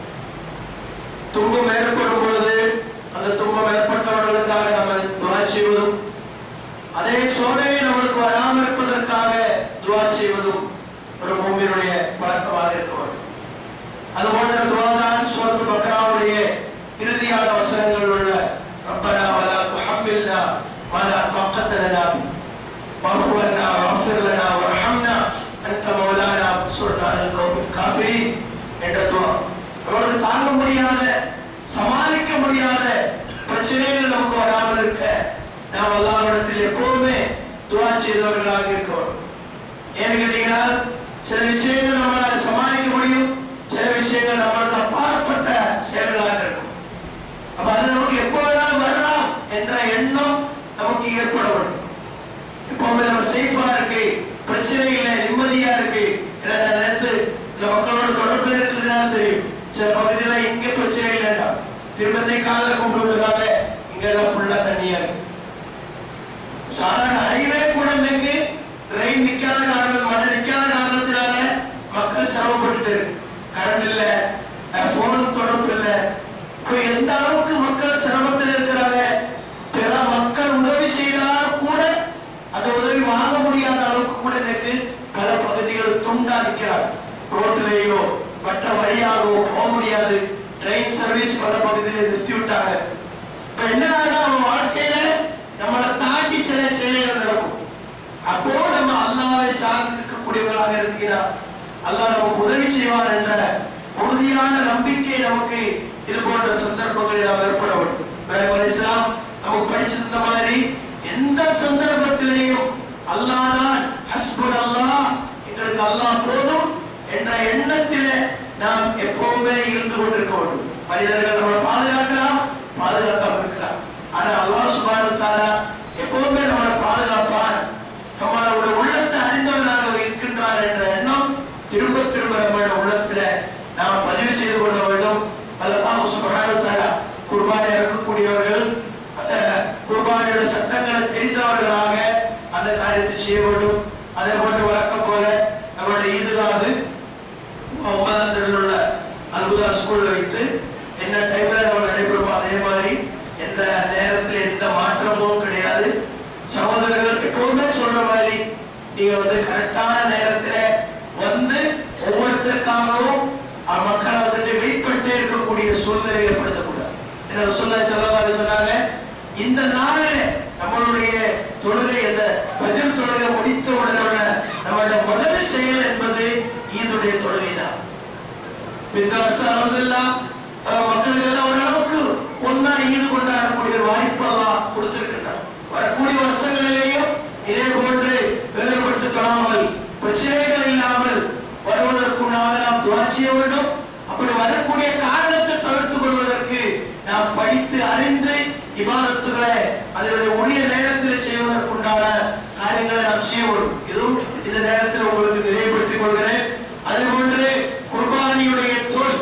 துன்பம் ஏற்படும் பொழுது அந்த துன்பம் ஏற்பட்டவர்களுக்காக நம்ம துவா செய்வதும், அதே சோதனை நம்மளுக்கு வராமல் இருப்பதற்காக துவா செய்வதும் ஒரு மூமினுடைய பழக்கமாக இருக்க வேண்டும். அதுபோன்ற துவாதான் சூரத்து பக்ராவுடைய இறுதியான வசனங்கள் உள்ள ரப்பனா வலா துஹம்மில்னா வலா தஅக்கத லனா வஃபு லனா வஃபிர் லனா வர்ஹம்னா அன்த மௌலானா வன்சுர்னா அலல் கௌமில் காஃபிரீன் என்ற துவா. அவர்களுக்கு தாங்க முடியாத, சமாளிக்க முடியாத பிரச்சனைகள் நமக்கு வராமல் இருக்க நாம் அல்லாஹ்விடத்தில் எப்போதுமே துவா செய்தவர்களாக இருக்க வேண்டும். ஏன்னு கேட்டீங்கன்னா, சில விஷயங்கள் நம்மளால் சமாளிக்க முடியும், சில விஷயங்கள் நம்மளுக்கு அப்பாற்பட்ட செயல்களாக இருக்கும். அப்ப அது நமக்கு எப்போ வேணாலும் வரலாம் என்ற எண்ணம் நமக்கு ஏற்பட வேண்டும். எப்பவுமே நம்ம சேஃபா இருக்கு, பிரச்சனை இல்லை, நிம்மதியா இருக்கு. நேரத்து இந்த மக்களோட தொடர்பில் இருக்கிறதுனால தெரியும், சில பகுதியில் இங்க பிரச்சனை இல்லைன்னா திரும்ப காலில் கொண்டு விடுறாங்க, இங்க எல்லாம் ஃபுல்லா தண்ணியா இருக்கு. சாதாரண ஹைவே கூட இன்னைக்கு ரயில் நிக்காத காரணம், மழை நிக்காத காரணத்தினால மக்கள் சிரமப்பட்டு இருக்கு. கரண்ட் இல்ல, போன் தொடர்பு இல்ல. இப்போ எந்த அளவுக்கு மக்கள் சிரமத்தில் இருக்கிறாங்க. பிற மக்கள் உதவி செய்தால் கூட அந்த உதவி வாங்க முடியாத அளவுக்கு கூட இன்னைக்கு பல பகுதிகள் துண்டா நிற்கிறாங்க. ரோட்டிலேயோ மற்ற வழியாகவோ போக முடியாது. ட்ரெயின் சர்வீஸ் பல பகுதியில் நிறுத்தி விட்டாங்க. இப்ப என்ன நம்ம வாழ்க்கையில நம்மளை தாண்டி சில செயல்கள் நடக்கும். அப்போ நம்ம அல்லாஹ்வை சார்ந்து இருக்கக்கூடியவர்களாக இருக்கிறா, அல்லாஹ் நமக்கு உதவி செய்வார் என்ற உறுதியான நம்பிக்கை நமக்கு இது போன்ற சந்தர்ப்பங்களில் நாம் ஏற்பட வேண்டும். இப்ராஹிம் அலைஹிஸ்ஸலாம் நமக்கு படிச்சிருந்த மாதிரி எந்த சந்தர்ப்பத்திலேயும் அல்லாஹ் தான் ஹஸ்புனல்லாஹ், எங்களுக்கு அல்லாஹ் போதும் என்ற எண்ணத்திலே நாம் எப்பவுமே இருந்து கொண்டிருக்க வேண்டும். மனிதர்கள் நம்மளை பாதுகாக்கலாம், பாதுகாக்காம இருக்கலாம். ஆனா அல்லாஹ் சுப்ஹானஹு வ தஆலா எப்பவுமே நம்மளை பாதுகாப்பான், நம்மளோட உள்ளத்தை அறிந்தவனாக இருக்கின்றான் என்ற எண்ணம் திரும்ப திரும்ப நம்மளோட உள்ளத்துல நாம் பதிவு செய்து கொள்ள வேண்டும். அல்லாஹ் சுப்ஹானஹு வ தஆலா குர்பானை இறக்கக்கூடியவர்கள் அந்த குர்பானியோட சட்டங்களை தெரிந்தவர்களாக அந்த காரியத்தை செய்ய வேண்டும். அதே போன்று வழக்கம் போல நம்மளுடைய ஈதுகாக உமாதத்தில் உள்ள அல்குதா ஸ்கூல்ல வைத்து என்ன டைம்ல நம்ம நடைபெறுமோ அதே மாதிரி எந்த நேரத்தில் எந்த மாற்றமும் கிடையாது. சகோதரர்கள் எப்போதுமே சொல்ற மாதிரி நீங்க கரெக்டான நேரத்துல ஒவ்வொருத்தருக்காகவும் மக்களை வெயிட் பண்ணிட்டே இருக்கக்கூடிய சூழ்நிலை ஏற்படுத்தக்கூடாது. என்ன ரசூலுல்லாஹி ஸல்லல்லாஹு அலைஹி சொன்னாங்க, இந்த நாளில் நம்மளுடைய தொழுகை இந்த ஃபஜ்ர் தொழுகை முடித்த உடனே நம்மளுடைய முதல் செயல் என்பது ஈதுடைய தொழுகை தான். இந்த வருஷம் அல்ஹம்துலில்லாஹ் மக்களுக்கு எல்லாம் ஓரளவுக்கு ஒன்னா ஈது கொண்டாடக்கூடிய ஒரு வாய்ப்பு எல்லாம் கொடுத்திருக்கின்றார். வரக்கூடிய வருஷங்களிலேயும் இதே போன்று வேறுபட்டு தொழாமல் பிரச்சனைகள் இல்லாமல் வருவதற்குள்ளாக நாம் துஆ செய்ய வேண்டும். அப்படி வரக்கூடிய காரணத்தை தவிர்த்துக் கொள்வதற்கு நாம் படித்து அறிந்து இபாதத்துகளை அதனுடைய உரிய நேரத்தில் செய்வதற்குண்டான காரியங்களை நாம் செய்ய வேண்டும். இதுவும் இந்த நேரத்தில் உங்களுக்கு நினைவுபடுத்திக் கொள்கிறேன். அதே போன்று குர்பானியுடைய தோல்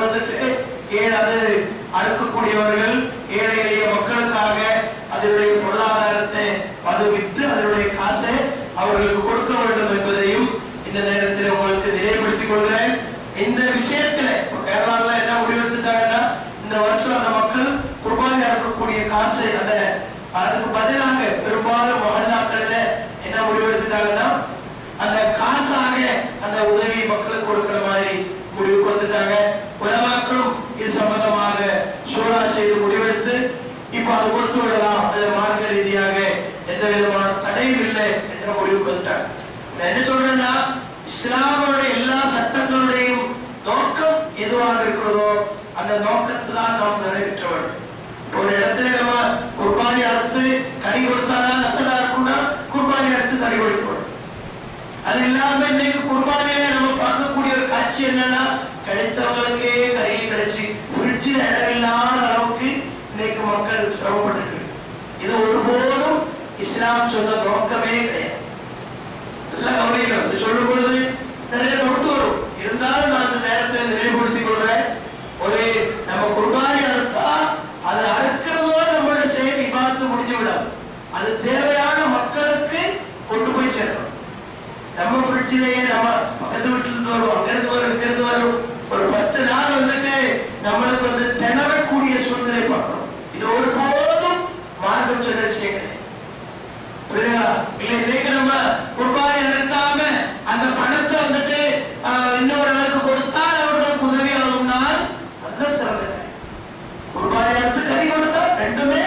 அது அறுக்கக்கூடியவர்கள் ஏழை எளிய மக்களுக்காக அதனுடைய பொருளாதாரத்தை விற்று அதனுடைய காசை அவர்களுக்கு கொடுக்க வேண்டும் என்பதையும் இந்த நேரத்தில் உங்களுக்கு நினைவுபடுத்திக் கொள்கிறேன். இந்த விஷயத்துல கேரளாவில் என்ன முடிவெடுத்துட்டாங்கன்னா, இந்த வருஷம் அந்த மக்கள் குர்பானி அறுக்கக்கூடிய காசு அதுக்கு பதிலாக பெரும்பாலும் மஹல்லாக்களில் என்ன முடிவெடுத்துட்டாங்கன்னா, அந்த காசாக அந்த உதவி மக்களுக்கு கொடுக்கிற மாதிரி முடிவுக்கு வந்துட்டாங்க. உலமாக்களும் இது சம்பந்தமாக சூழா செய்து முடிவெடுத்து இப்ப அது கொடுத்து விடலாம், அதுல மார்க்க ரீதியாக எந்த விதமான தடையும் இல்லை என்ற முடிவுக்கு வந்துட்டாங்க. என்ன சொல்றேன்னா, இஸ்லாமுடைய எல்லா சட்டங்களுடையும் நோக்கம் எதுவாக இருக்கிறதோ அந்த நோக்கத்தை தான் நாம் நிறைவேற்ற வேண்டும். ஒரு இடத்துல நம்ம குர்பானி அறுத்து கறி கொடுத்தாதான் நல்லதா இருக்கும்னா குர்பானி அறுத்து கறி கொடுக்க வேண்டும். அது இல்லாம இன்னைக்கு குர்பானியில நம்ம பார்க்கக்கூடிய ஒரு காட்சி என்னன்னா, கிடைத்தவங்களுக்கே கறியை கிடைச்சி ஃப்ரிட்ஜில் இடம் இல்லாத அளவுக்கு இன்னைக்கு மக்கள் சிரமப்பட்டு. இது ஒருபோதும் இஸ்லாம் சொன்ன நோக்கமே கிடையாது. எல்லாம் கவனிக்கணும். சொல்லும் பொழுது நிறைய நோட்டு வரும். இருந்தாலும் நான் அந்த நேரத்தை நினைவுபடுத்திக் கொள்றேன். ஒரு நம்ம குர்பானி அறுத்தா அது அறுக்கிறதோட நம்மளோட செயல் இபாதத்து முடிஞ்சு விடாது. அது தேவையான மக்களுக்கு கொண்டு போய் சேரணும். நம்ம ஃப்ரிட்ஜிலேயே நம்ம பக்கத்து வீட்டுல இருந்து வரும், அங்கிருந்து வரும், இங்கிருந்து வரும், ஒரு 10 நாள் நம்மளுக்கு திணறக்கூடிய சூழ்நிலை பார்க்கணும். இது ஒருபோதும் மார்க்கம் சொன்ன விஷயம் கிடையாது. புரியுதுங்களா? இல்ல இன்னைக்கு நம்ம குர்பானி அறுக்காம அந்த பணத்தை இன்னொரு ஆளுக்கு கொடுத்தால் அவர்களுக்கு உதவி ஆகும்னால் அதுதான் சிறந்தது. குர்பானி அறுத்து கறி கொடுத்தா ரெண்டுமே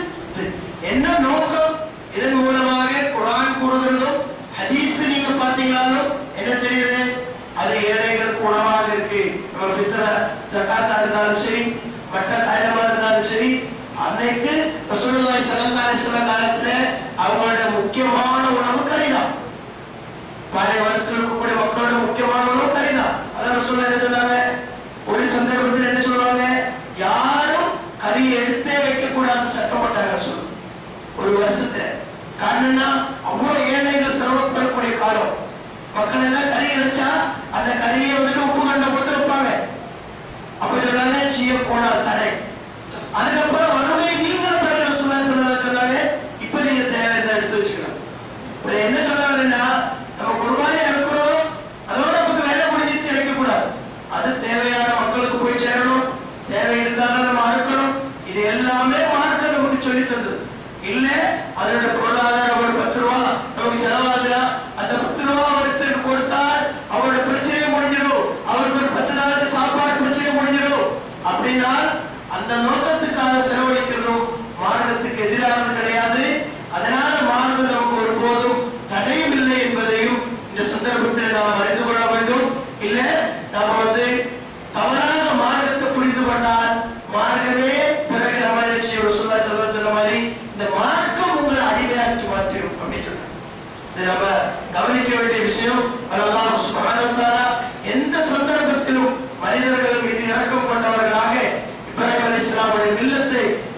என்ன நோக்கம்? இதன் மூலமாக குர்ஆன் கூறுகிறதும் ஹதீஸ் நீங்க பாத்தீங்களாலும் என்ன தெரியுது? அது ஏழைகளுக்கு உணவாக இருக்கு. நம்ம ஃபித்ர ஜகாத்தா இருந்தாலும் சரி, மற்ற காரியமா இருந்தாலும் சரி, அன்னைக்கு ரசூலுல்லாஹி ஸல்லல்லாஹு அலைஹி வஸல்லம் காலத்துல அவங்களோட முக்கியமான உணவு கறிதான். பாலைவனத்தில் இருக்கக்கூடிய மக்களோட முக்கியமான உணவு கறிதான். அதான் ரசூலுல்லாஹி என்ன சொன்னாங்க? ஒரு சந்தர்ப்பத்தில் என்ன சொல்லுவாங்க? யாரும் கறி எடுத்தே வைக்க கூடாது சட்டம் போட்டாங்க சொல்லுங்க ஒரு வருஷத்துல. காரணம் அவ்வளவு ஏழைகள் சிரமப்படக்கூடிய காலம். மக்கள் எல்லாம் கறி அடிச்சா அந்த கறியை உப்பு கண்ட போட்டு வைப்பாங்க. அப்ப இதனால செய்யக்கூடாது தடை. அதுக்கப்புறம் வறுமை நீங்கள் பிறகு சொன்னாங்க, இப்ப நீங்க தேவை எடுத்து வச்சுக்கலாம். என்ன சொல்ல வரேன்னா, நம்ம குர்பானி அறுக்கிறோம், அதோட நமக்கு வேலை முடிஞ்சிச்சு வைக்க கூடாது. அது தேவையான மக்களுக்கு போய் சேரணும். தேவை இருந்தாலும் நம்ம அறுக்கணும். இது எல்லாமே மார்க்கம் நமக்கு சொல்லி தந்தது. இல்ல அதோட பொருளாதாரம் ஒரு 10 ரூபா நமக்கு செலவாகுதுன்னா அந்த 10 ரூபா ஒருத்தருக்கு கொடுத்தால் அவரோட பிரச்சனையை முடிஞ்சிடும். அவருக்கு ஒரு 10 நாளுக்கு சாப்பாடு பிரச்சனை முடிஞ்சிடும். அப்படின்னா அந்த நோக்கத்துக்காக செலவழிக்கிறதும் மார்க்கத்துக்கு எதிரானது கிடையாது. அதனால மார்க்கம் நமக்கு ஒருபோதும் தடையும் இல்லை என்பதையும் இந்த சந்தர்ப்பத்தில் நாம் அறிந்து கொள்ள வேண்டும். இல்ல நாம தவறாக மார்க்கத்தை புரிந்து கொண்டால் மார்க்கமே பிறகு நம்ம சொன்ன மாதிரி இந்த மார்க்கம் உங்களை அடிமையாக்கி மாற்றிடும் அப்படின்னு சொன்னாங்க. இது நம்ம கவனிக்க வேண்டிய விஷயம். அல்லாஹ் சுப்ஹானஹு வ தஆலா எந்த சந்தர்ப்பத்திலும் மனிதர்கள் மீது இரக்கம் கொண்டவர்களாக இப்ராஹிம் அலைஹிஸ்ஸலாமுடைய மில்லத்தை